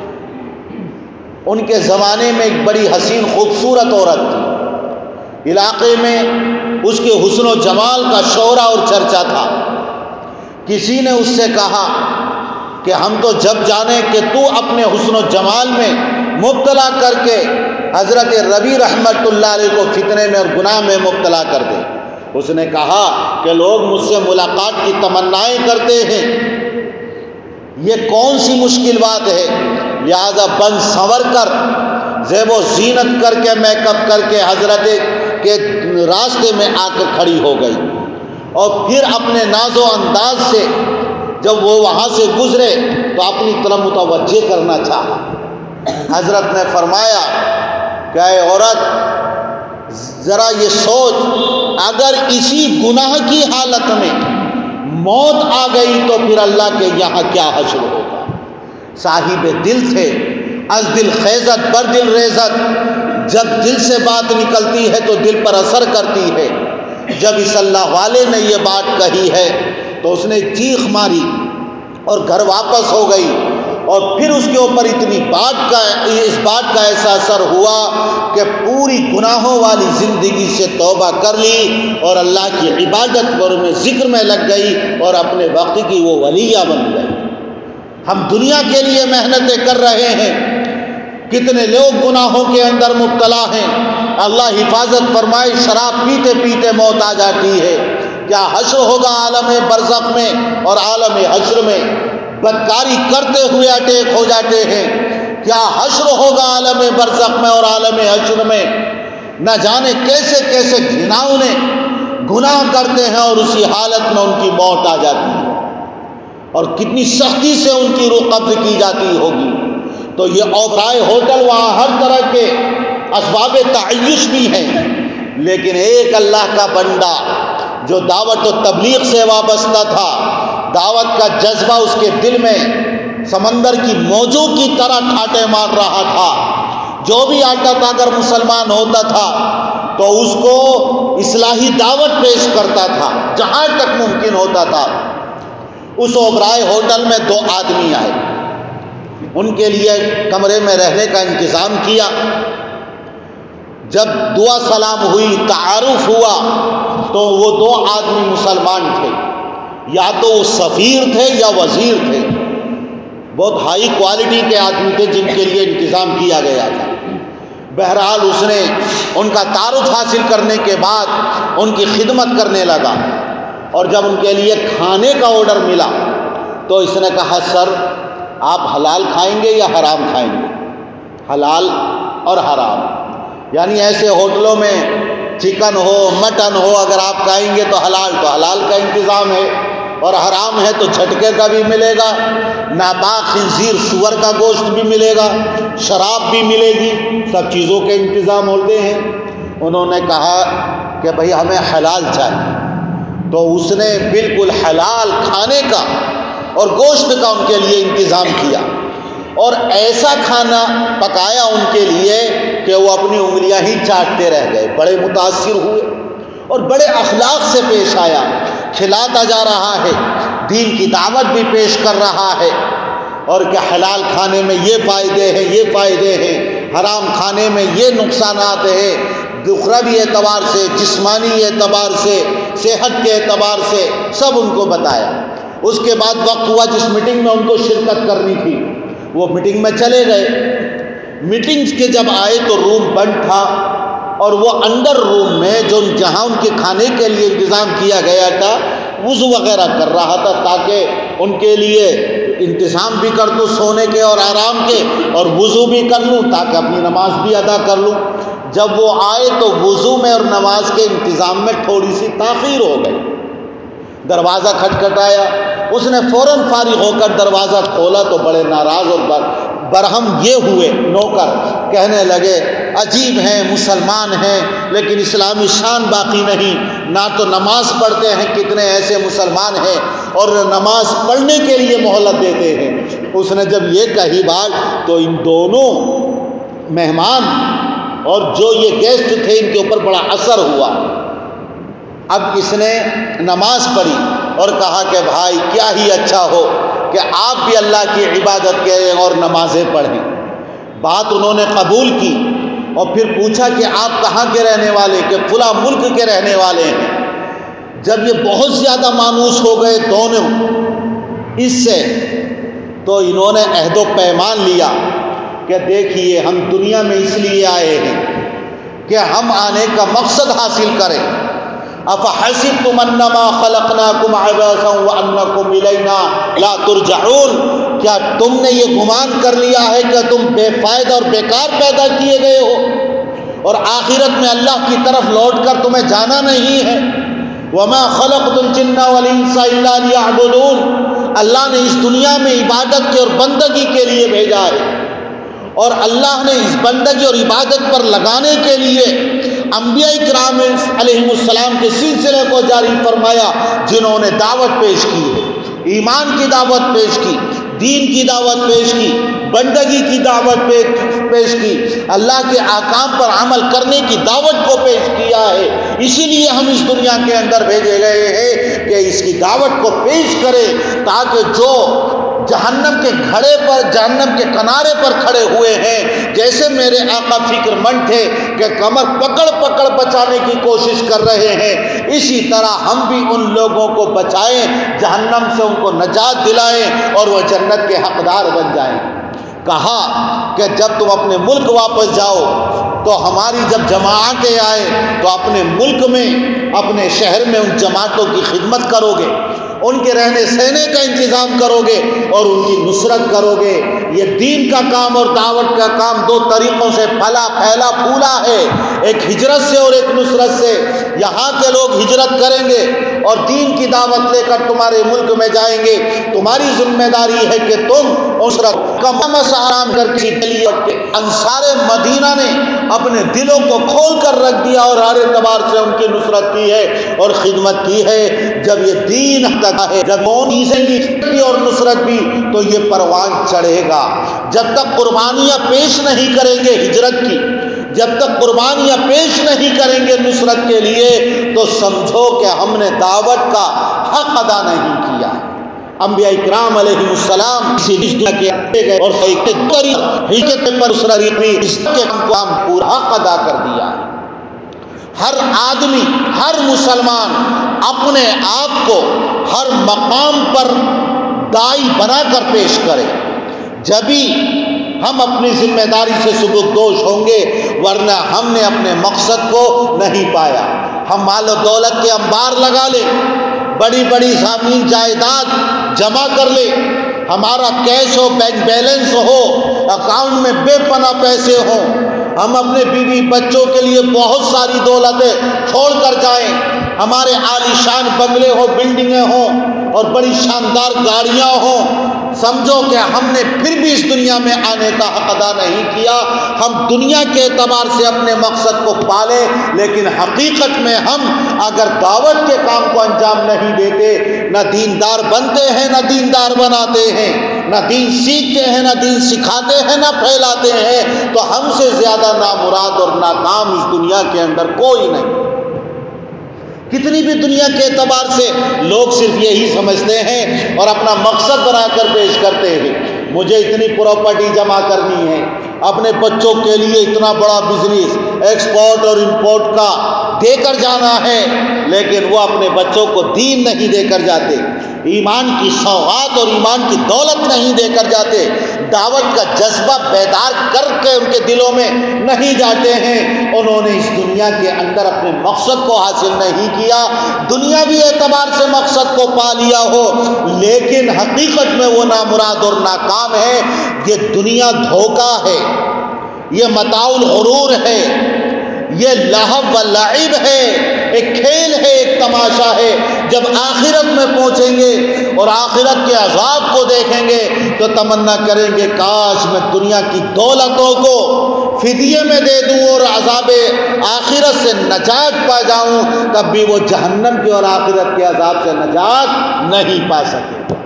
ان کے زمانے میں ایک بڑی حسین خوبصورت عورت تھی، علاقے میں اس کے حسن و جمال کا شہرہ اور چرچا تھا۔ کسی نے اس سے کہا کہ ہم تو جب جانیں کہ تو اپنے حسن و جمال میں مبتلا کر کے حضرت ربیع رحمت اللہ علیہ کو فتنے میں اور گناہ میں مبتلا کر دے۔ اس نے کہا کہ لوگ مجھ سے ملاقات کی تمنائیں کرتے ہیں، یہ کون سی مشکل بات ہے، لہذا بن سنور کر زیب و زینت کر کے میک اپ کر کے حضرت کے راستے میں آ کر کھڑی ہو گئی، اور پھر اپنے ناز و انداز سے جب وہ وہاں سے گزرے تو اپنی طرف متوجہ کرنا چاہا۔ حضرت نے فرمایا کہ اے عورت، ذرا یہ سوچ، اگر اسی گناہ کی حالت میں موت آ گئی تو پھر اللہ کے یہاں کیا حشر ہوگا۔ صاحب دل تھے، از دل خیزت بر دل ریزت، جب دل سے بات نکلتی ہے تو دل پر اثر کرتی ہے۔ جب اس اللہ والے نے یہ بات کہی ہے تو اس نے چیخ ماری اور گھر واپس ہو گئی، اور پھر اس کے اوپر اتنی بات کا اس بات کا ایسا اثر ہوا کہ پوری گناہوں والی زندگی سے توبہ کر لی اور اللہ کی عبادت پر میں ذکر میں لگ گئی اور اپنے وقت کی وہ ولیہ بن گئی۔ ہم دنیا کے لیے محنتیں کر رہے ہیں، کتنے لوگ گناہوں کے اندر مبتلا ہیں، اللہ حفاظت فرمائے، شراب پیتے پیتے موت آ جاتی ہے۔ کیا حشر ہوگا عالم برزخ میں اور عالم حشر میں؟ بدکاری کرتے ہوئے اٹیک ہو جاتے ہیں۔ کیا حشر ہوگا عالم برزخ میں اور عالم حشر میں؟ نہ جانے کیسے کیسے گھناؤنے گناہ کرتے ہیں اور اسی حالت میں ان کی موت آ جاتی ہے، اور کتنی سختی سے ان کی روح قبض کی جاتی ہوگی۔ تو یہ اوبرائے ہوٹل، وہاں ہر طرح کے اسباب تعیش بھی ہیں، لیکن ایک اللہ کا بندہ جو دعوت و تبلیغ سے وابستہ تھا، دعوت کا جذبہ اس کے دل میں سمندر کی موجوں کی طرح ٹھاٹے مار رہا تھا۔ جو بھی آتا تھا اگر مسلمان ہوتا تھا تو اس کو اصلاحی دعوت پیش کرتا تھا جہاں تک ممکن ہوتا تھا۔ اس اوبرائے ہوٹل میں دو آدمی آئے، ان کے لیے کمرے میں رہنے کا انتظام کیا۔ جب دعا سلام ہوئی، تعارف ہوا، تو وہ دو آدمی مسلمان تھے، یا تو وہ سفیر تھے یا وزیر تھے، بہت ہائی کوالٹی کے آدمی تھے جن کے لیے انتظام کیا گیا تھا۔ بہرحال اس نے ان کا تعارف حاصل کرنے کے بعد ان کی خدمت کرنے لگا، اور جب ان کے لیے کھانے کا آرڈر ملا تو اس نے کہا، سر آپ حلال کھائیں گے یا حرام کھائیں گے؟ حلال اور حرام، یعنی ایسے ہوٹلوں میں چکن ہو مٹن ہو، اگر آپ کھائیں گے تو حلال تو حلال کا انتظام ہے، اور حرام ہے تو جھٹکے کا بھی ملے گا، ناپاک خنزیر سور کا گوشت بھی ملے گا، شراب بھی ملے گی، سب چیزوں کے انتظام ہوتے ہیں۔ انہوں نے کہا کہ بھئی ہمیں حلال چاہیے، تو اس نے بالکل حلال کھانے کا اور گوشت کا ان کے لیے انتظام کیا، اور ایسا کھانا پکایا ان کے لیے کہ وہ اپنی انگلیاں ہی چاٹتے رہ گئے، بڑے متاثر ہوئے اور بڑے اخلاق سے پیش آیا، کھلاتا جا رہا ہے، دین کی دعوت بھی پیش کر رہا ہے، اور کہ حلال کھانے میں یہ فائدے ہیں یہ فائدے ہیں، حرام کھانے میں یہ نقصانات ہیں، اخروی اعتبار سے، جسمانی اعتبار سے، صحت کے اعتبار سے سب ان کو بتایا۔ اس کے بعد وقت ہوا جس میٹنگ میں ان کو شرکت کرنی تھی، وہ میٹنگ میں چلے گئے۔ میٹنگز کے جب آئے تو روم بند تھا، اور وہ اندر روم میں جو جہاں ان کے کھانے کے لیے انتظام کیا گیا تھا وضو وغیرہ کر رہا تھا، تاکہ ان کے لیے انتظام بھی کر دوں سونے کے اور آرام کے، اور وضو بھی کر لوں تاکہ اپنی نماز بھی ادا کر لوں۔ جب وہ آئے تو وضو میں اور نماز کے انتظام میں تھوڑی سی تاخیر ہو گئی۔ دروازہ کھٹکھٹایا، اس نے فوراً فارغ ہو کر دروازہ کھولا تو بڑے ناراض اور بر برہم یہ ہوئے نوکر، کہنے لگے عجیب ہیں، مسلمان ہیں لیکن اسلامی شان باقی نہیں، نہ تو نماز پڑھتے ہیں، کتنے ایسے مسلمان ہیں اور نماز پڑھنے کے لیے مہلت دیتے ہیں۔ اس نے جب یہ کہی بات تو ان دونوں مہمان اور جو یہ گیسٹ تھے ان کے اوپر بڑا اثر ہوا۔ اب اس نے نماز پڑھی اور کہا کہ بھائی کیا ہی اچھا ہو کہ آپ بھی اللہ کی عبادت کریں اور نمازیں پڑھیں۔ بات انہوں نے قبول کی، اور پھر پوچھا کہ آپ کہاں کے رہنے والے؟ کہ فلاں ملک کے رہنے والے ہیں۔ جب یہ بہت زیادہ مانوس ہو گئے دونوں اس سے، تو انہوں نے عہد و پیمان لیا کہ دیکھیے ہم دنیا میں اس لیے آئے ہیں کہ ہم آنے کا مقصد حاصل کریں۔ افحسبتم انما خلقناکم عبثا وانکم الینا لا ترجعون، کیا تم نے یہ گمان کر لیا ہے کہ تم بے فائدہ اور بیکار پیدا کیے گئے ہو اور آخرت میں اللہ کی طرف لوٹ کر تمہیں جانا نہیں ہے؟ وما خلقت الجن والانس الا لیعبدون، اللہ نے اس دنیا میں عبادت کے اور بندگی کے لیے بھیجا ہے، اور اللہ نے اس بندگی اور عبادت پر لگانے کے لیے انبیاء کرام علیہ السلام کے سلسلے کو جاری فرمایا، جنہوں نے دعوت پیش کی، ایمان کی دعوت پیش کی، دین کی دعوت پیش کی، بندگی کی دعوت پیش کی، اللہ کے احکام پر عمل کرنے کی دعوت کو پیش کیا ہے۔ اسی لیے ہم اس دنیا کے اندر بھیجے گئے ہیں کہ اس کی دعوت کو پیش کرے، تاکہ جو جہنم کے گھڑے پر، جہنم کے کنارے پر کھڑے ہوئے ہیں، جیسے میرے آقا فکر مند تھے کہ کمر پکڑ پکڑ بچانے کی کوشش کر رہے ہیں، اسی طرح ہم بھی ان لوگوں کو بچائیں، جہنم سے ان کو نجات دلائیں اور وہ جنت کے حقدار بن جائیں۔ کہا کہ جب تم اپنے ملک واپس جاؤ تو ہماری جب جماعتیں آئے تو اپنے ملک میں اپنے شہر میں ان جماعتوں کی خدمت کرو گے، ان کے رہنے سہنے کا انتظام کرو گے اور ان کی نصرت کرو گے۔ یہ دین کا کام اور دعوت کا کام دو طریقوں سے پھلا پھیلا پھولا ہے، ایک ہجرت سے اور ایک نصرت سے۔ یہاں کے لوگ ہجرت کریں گے اور دین کی دعوت لے کر تمہارے ملک میں جائیں گے، تمہاری ذمہ داری ہے کہ تم نصرت کا آرام کر کے انصار مدینہ نے اپنے دلوں کو کھول کر رکھ دیا اور ہر اعتبار سے ان کی نصرت کی ہے اور خدمت کی ہے۔ جب یہ دین ہے، جب کی اور نصرت بھی تو یہ پروان چڑھے گا۔ جب تک قربانیاں پیش نہیں کریں گے ہجرت کی، جب تک قربانیاں پیش نہیں کریں گے نصرت کے لیے، تو سمجھو کہ ہم نے دعوت کا حق ادا نہیں کیا۔ انبیاء اکرام علیہ السلام اسی دنیا کے آتے گئے اور ہجرت پر اس کے کام پورا حق ادا کر دیا۔ ہر آدمی، ہر مسلمان اپنے آپ کو ہر مقام پر داعی بنا کر پیش کرے، جبھی ہم اپنی ذمہ داری سے سبکدوش ہوں گے، ورنہ ہم نے اپنے مقصد کو نہیں پایا۔ ہم مال و دولت کے انبار لگا لیں، بڑی بڑی زمین جائیداد جمع کر لیں، ہمارا کیش ہو، بینک بیلنس ہو، اکاؤنٹ میں بے پناہ پیسے ہوں، ہم اپنے بیوی بچوں کے لیے بہت ساری دولتیں چھوڑ کر جائیں، ہمارے عالی شان بنگلے ہوں، بلڈنگیں ہوں اور بڑی شاندار گاڑیاں ہوں، سمجھو کہ ہم نے پھر بھی اس دنیا میں آنے کا حق ادا نہیں کیا۔ ہم دنیا کے اعتبار سے اپنے مقصد کو پالے، لیکن حقیقت میں ہم اگر دعوت کے کام کو انجام نہیں دیتے، نہ دیندار بنتے ہیں نہ دیندار بناتے ہیں، نہ دین سیکھتے ہیں نہ دین سکھاتے ہیں نہ پھیلاتے ہیں، تو ہم سے زیادہ نامراد اور ناکام اس دنیا کے اندر کوئی نہیں۔ کتنی بھی دنیا کے اعتبار سے لوگ صرف یہی سمجھتے ہیں اور اپنا مقصد بنا کر پیش کرتے ہیں، مجھے اتنی پراپرٹی جمع کرنی ہے، اپنے بچوں کے لیے اتنا بڑا بزنس ایکسپورٹ اور امپورٹ کا دے کر جانا ہے، لیکن وہ اپنے بچوں کو دین نہیں دے کر جاتے، ایمان کی سوغات اور ایمان کی دولت نہیں دے کر جاتے، دعوت کا جذبہ بیدار کر کے ان کے دلوں میں نہیں جاتے ہیں۔ انہوں نے اس دنیا کے اندر اپنے مقصد کو حاصل نہیں کیا، دنیاوی اعتبار سے مقصد کو پا لیا ہو، لیکن حقیقت میں وہ نامراد اور ناکام ہے۔ یہ دنیا دھوکہ ہے، یہ متاع الغرور ہے، یہ لہو و لعب ہے، ایک کھیل ہے، ایک تماشا ہے۔ جب آخرت میں پہنچیں گے اور آخرت کے عذاب کو دیکھیں گے تو تمنا کریں گے کاش میں دنیا کی دولتوں کو فدیے میں دے دوں اور عذاب آخرت سے نجات پا جاؤں، تب بھی وہ جہنم کی اور آخرت کے عذاب سے نجات نہیں پا سکے گا،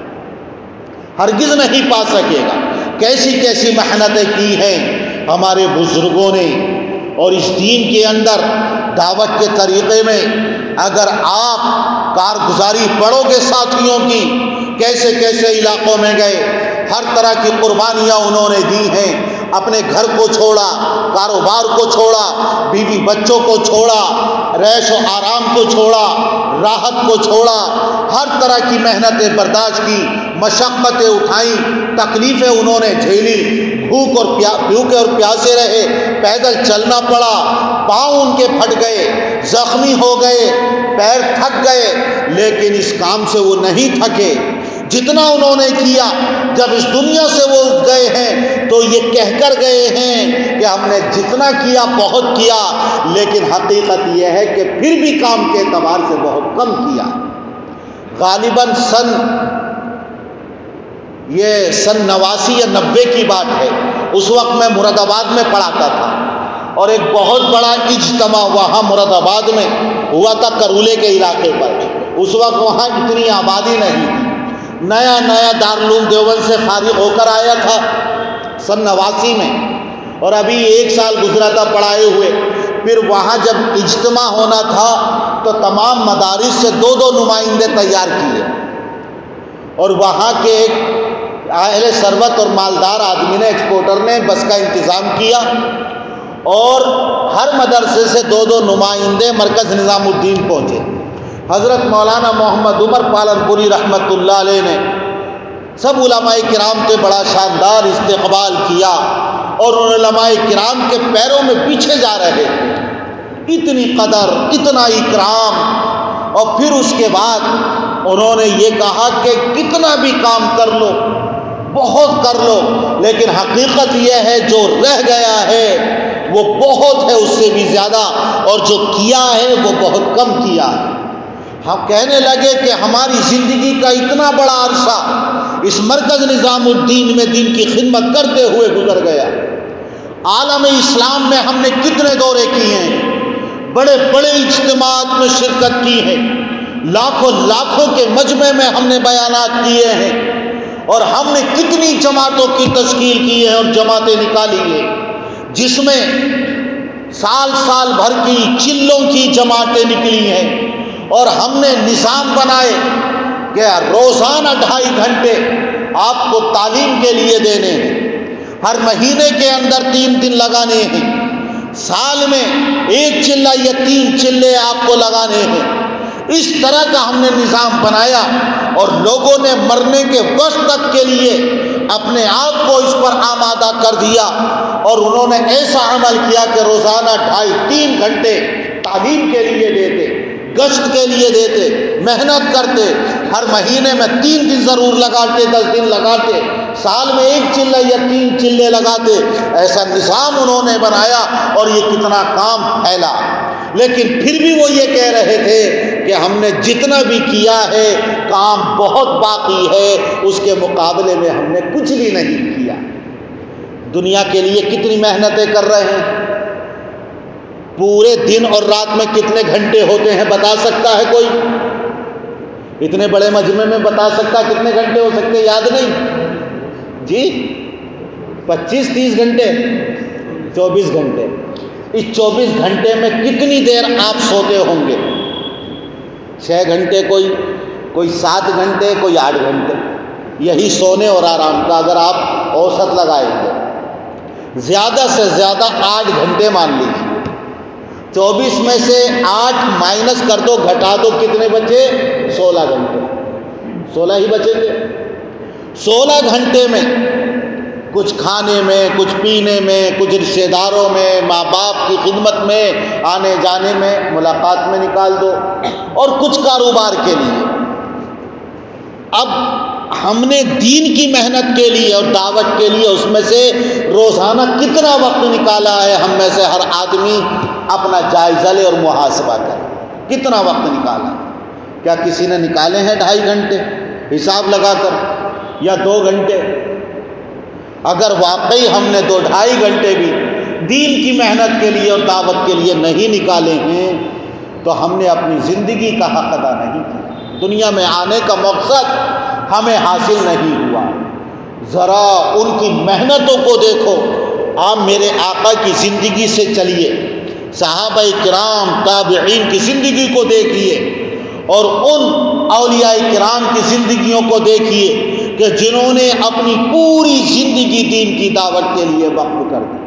ہرگز نہیں پا سکے گا۔ کیسی کیسی محنتیں کی ہیں ہمارے بزرگوں نے، اور اس دین کے اندر دعوت کے طریقے میں اگر آپ کارگزاری پڑھو گے ساتھیوں کی، کیسے کیسے علاقوں میں گئے، ہر طرح کی قربانیاں انہوں نے دی ہیں، اپنے گھر کو چھوڑا، کاروبار کو چھوڑا، بیوی بچوں کو چھوڑا، رہش و آرام کو چھوڑا، راحت کو چھوڑا، ہر طرح کی محنتیں برداشت کی، مشقتیں اٹھائیں، تکلیفیں انہوں نے جھیلی، بھوک اور پیا بھوکے اور پیاسے رہے، پیدل چلنا پڑا، پاؤں ان کے پھٹ گئے، زخمی ہو گئے، پیر تھک گئے، لیکن اس کام سے وہ نہیں تھکے۔ جتنا انہوں نے کیا، جب اس دنیا سے وہ گئے ہیں تو یہ کہہ کر گئے ہیں کہ ہم نے جتنا کیا بہت کیا، لیکن حقیقت یہ ہے کہ پھر بھی کام کے اعتبار سے بہت کم کیا۔ غالباً سن یہ سن نواسی یا نبے کی بات ہے، اس وقت میں مراد آباد میں پڑھاتا تھا اور ایک بہت بڑا اجتماع وہاں مراد آباد میں ہوا تھا، کرولے کے علاقے پر۔ اس وقت وہاں اتنی آبادی نہیں تھی، نیا نیا دارالعلوم دیوبند سے فارغ ہو کر آیا تھا سن نواسی میں، اور ابھی ایک سال گزرا تھا پڑھائے ہوئے۔ پھر وہاں جب اجتماع ہونا تھا تو تمام مدارس سے دو دو نمائندے تیار کیے، اور وہاں کے ایک اہل ثروت اور مالدار آدمی نے، ایکسپورٹر نے بس کا انتظام کیا، اور ہر مدرسے سے دو دو نمائندے مرکز نظام الدین پہنچے۔ حضرت مولانا محمد عمر پالن پوری رحمت اللہ علیہ نے سب علماء کرام کے بڑا شاندار استقبال کیا، اور علماء کرام کے پیروں میں پیچھے جا رہے تھے. اتنی قدر، اتنا اکرام. اور پھر اس کے بعد انہوں نے یہ کہا کہ کتنا بھی کام کر لو، بہت کر لو، لیکن حقیقت یہ ہے جو رہ گیا ہے وہ بہت ہے، اس سے بھی زیادہ، اور جو کیا ہے وہ بہت کم کیا ہے. ہم کہنے لگے کہ ہماری زندگی کا اتنا بڑا عرصہ اس مرکز نظام الدین میں دین کی خدمت کرتے ہوئے گزر گیا. عالم اسلام میں ہم نے کتنے دورے کیے ہیں، بڑے بڑے اجتماعات میں شرکت کی ہے، لاکھوں لاکھوں کے مجمع میں ہم نے بیانات کیے ہیں، اور ہم نے کتنی جماعتوں کی تشکیل کی ہے اور جماعتیں نکالی ہیں، جس میں سال سال بھر کی چلوں کی جماعتیں نکلی ہیں. اور ہم نے نظام بنائے کہ روزانہ ڈھائی گھنٹے آپ کو تعلیم کے لیے دینے ہیں، ہر مہینے کے اندر تین دن لگانے ہیں، سال میں ایک چلہ یا تین چلے آپ کو لگانے ہیں. اس طرح کا ہم نے نظام بنایا، اور لوگوں نے مرنے کے وقت تک کے لیے اپنے آپ کو اس پر آمادہ کر دیا، اور انہوں نے ایسا عمل کیا کہ روزانہ ڈھائی تین گھنٹے تعلیم کے لیے دیتے، گشت کے لیے دیتے، محنت کرتے، ہر مہینے میں تین دن ضرور لگاتے، دس دن لگاتے، سال میں ایک چلہ یا تین چلے لگاتے. ایسا نظام انہوں نے بنایا، اور یہ کتنا کام پھیلا. لیکن پھر بھی وہ یہ کہہ رہے تھے کہ ہم نے جتنا بھی کیا ہے کام بہت باقی ہے، اس کے مقابلے میں ہم نے کچھ بھی نہیں کیا. دنیا کے لیے کتنی محنتیں کر رہے ہیں، پورے دن اور رات میں کتنے گھنٹے ہوتے ہیں بتا سکتا ہے کوئی؟ اتنے بڑے مجمع میں بتا سکتا کتنے گھنٹے ہو سکتے ہیں؟ یاد نہیں جی؟ پچیس تیس گھنٹے، چوبیس گھنٹے. اس چوبیس گھنٹے میں کتنی دیر آپ سوتے ہوں گے؟ چھ گھنٹے، کوئی کوئی سات گھنٹے، کوئی آٹھ گھنٹے. یہی سونے اور آرام کا اگر آپ اوسط لگائیں گے، زیادہ سے زیادہ آٹھ گھنٹے مان لیجیے. چوبیس میں سے آٹھ مائنس کر دو، گھٹا دو، کتنے بچے؟ سولہ گھنٹے. سولہ ہی بچیں گے. سولہ گھنٹے میں کچھ کھانے میں، کچھ پینے میں، کچھ رشتہ داروں میں، ماں باپ کی خدمت میں، آنے جانے میں، ملاقات میں نکال دو، اور کچھ کاروبار کے لیے. اب ہم نے دین کی محنت کے لیے اور دعوت کے لیے اس میں سے روزانہ کتنا وقت نکالا ہے؟ ہم میں سے ہر آدمی اپنا جائزہ لے اور محاسبہ کرے. کتنا وقت نکالا؟ کیا کسی نے نکالے ہیں ڈھائی گھنٹے حساب لگا کر، یا دو گھنٹے؟ اگر واقعی ہم نے دو ڈھائی گھنٹے بھی دین کی محنت کے لیے اور دعوت کے لیے نہیں نکالے ہیں تو ہم نے اپنی زندگی کا حق ادا نہیں کیا. دنیا میں آنے کا مقصد ہمیں حاصل نہیں ہوا. ذرا ان کی محنتوں کو دیکھو. آپ میرے آقا کی زندگی سے چلیے، صحابہ کرام تابعین کی زندگی کو دیکھیے، اور ان اولیاء کرام کی زندگیوں کو دیکھیے کہ جنہوں نے اپنی پوری زندگی دین کی دعوت کے لیے وقف کر دی.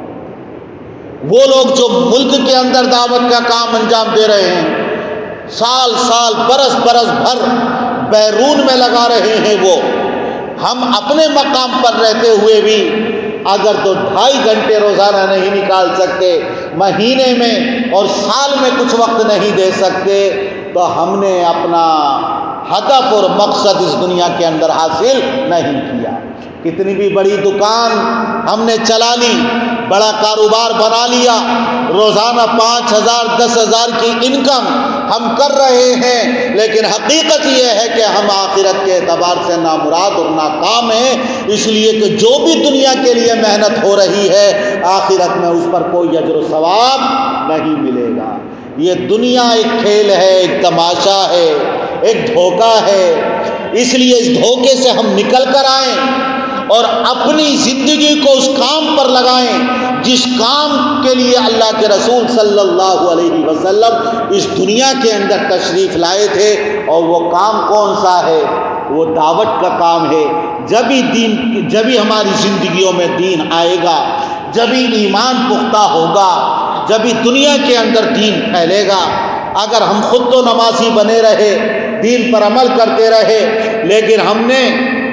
وہ لوگ جو ملک کے اندر دعوت کا کام انجام دے رہے ہیں، سال سال برس برس بھر بیرون میں لگا رہے ہیں، وہ ہم اپنے مقام پر رہتے ہوئے بھی اگر تو ڈھائی گھنٹے روزانہ نہیں نکال سکتے، مہینے میں اور سال میں کچھ وقت نہیں دے سکتے، تو ہم نے اپنا ہدف اور مقصد اس دنیا کے اندر حاصل نہیں کیا. کتنی بھی بڑی دکان ہم نے چلا لی، بڑا کاروبار بنا لیا، روزانہ پانچ ہزار دس ہزار کی انکم ہم کر رہے ہیں، لیکن حقیقت یہ ہے کہ ہم آخرت کے اعتبار سے نامراد اور ناکام ہیں، اس لیے کہ جو بھی دنیا کے لیے محنت ہو رہی ہے آخرت میں اس پر کوئی اجر و ثواب نہیں ملے گا. یہ دنیا ایک کھیل ہے، ایک تماشا ہے، ایک دھوکہ ہے. اس لیے اس دھوکے سے ہم نکل کر آئیں اور اپنی زندگی کو اس کام پر لگائیں جس کام کے لیے اللہ کے رسول صلی اللہ علیہ وسلم اس دنیا کے اندر تشریف لائے تھے. اور وہ کام کون سا ہے؟ وہ دعوت کا کام ہے. جبھی دین جبھی ہماری زندگیوں میں دین آئے گا، جبھی ایمان پختہ ہوگا، جبھی دنیا کے اندر دین پھیلے گا. اگر ہم خود تو نمازی بنے رہے، دین پر عمل کرتے رہے، لیکن ہم نے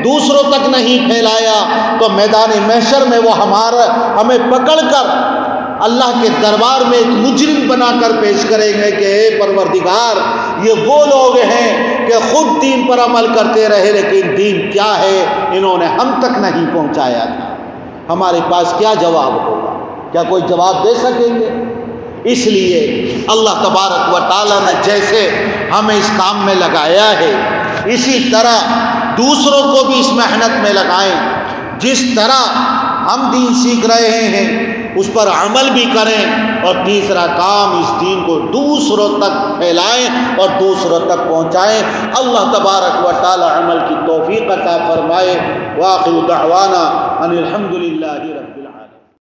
دوسروں تک نہیں پھیلایا تو میدان محشر میں وہ ہمارا ہمیں پکڑ کر اللہ کے دربار میں ایک مجرم بنا کر پیش کریں گے کہ اے پروردگار، یہ وہ لوگ ہیں کہ خود دین پر عمل کرتے رہے لیکن دین کیا ہے انہوں نے ہم تک نہیں پہنچایا تھا۔ ہمارے پاس کیا جواب ہوگا؟ کیا کوئی جواب دے سکیں گے؟ اس لیے اللہ تبارک و تعالیٰ نے جیسے ہمیں اس کام میں لگایا ہے اسی طرح دوسروں کو بھی اس محنت میں لگائیں۔ جس طرح ہم دین سیکھ رہے ہیں اس پر عمل بھی کریں، اور تیسرا کام اس دین کو دوسروں تک پھیلائیں اور دوسروں تک پہنچائیں۔ اللہ تبارک و تعالی عمل کی توفیق عطا فرمائے۔ وآخر دعوانا ان الحمد للہ۔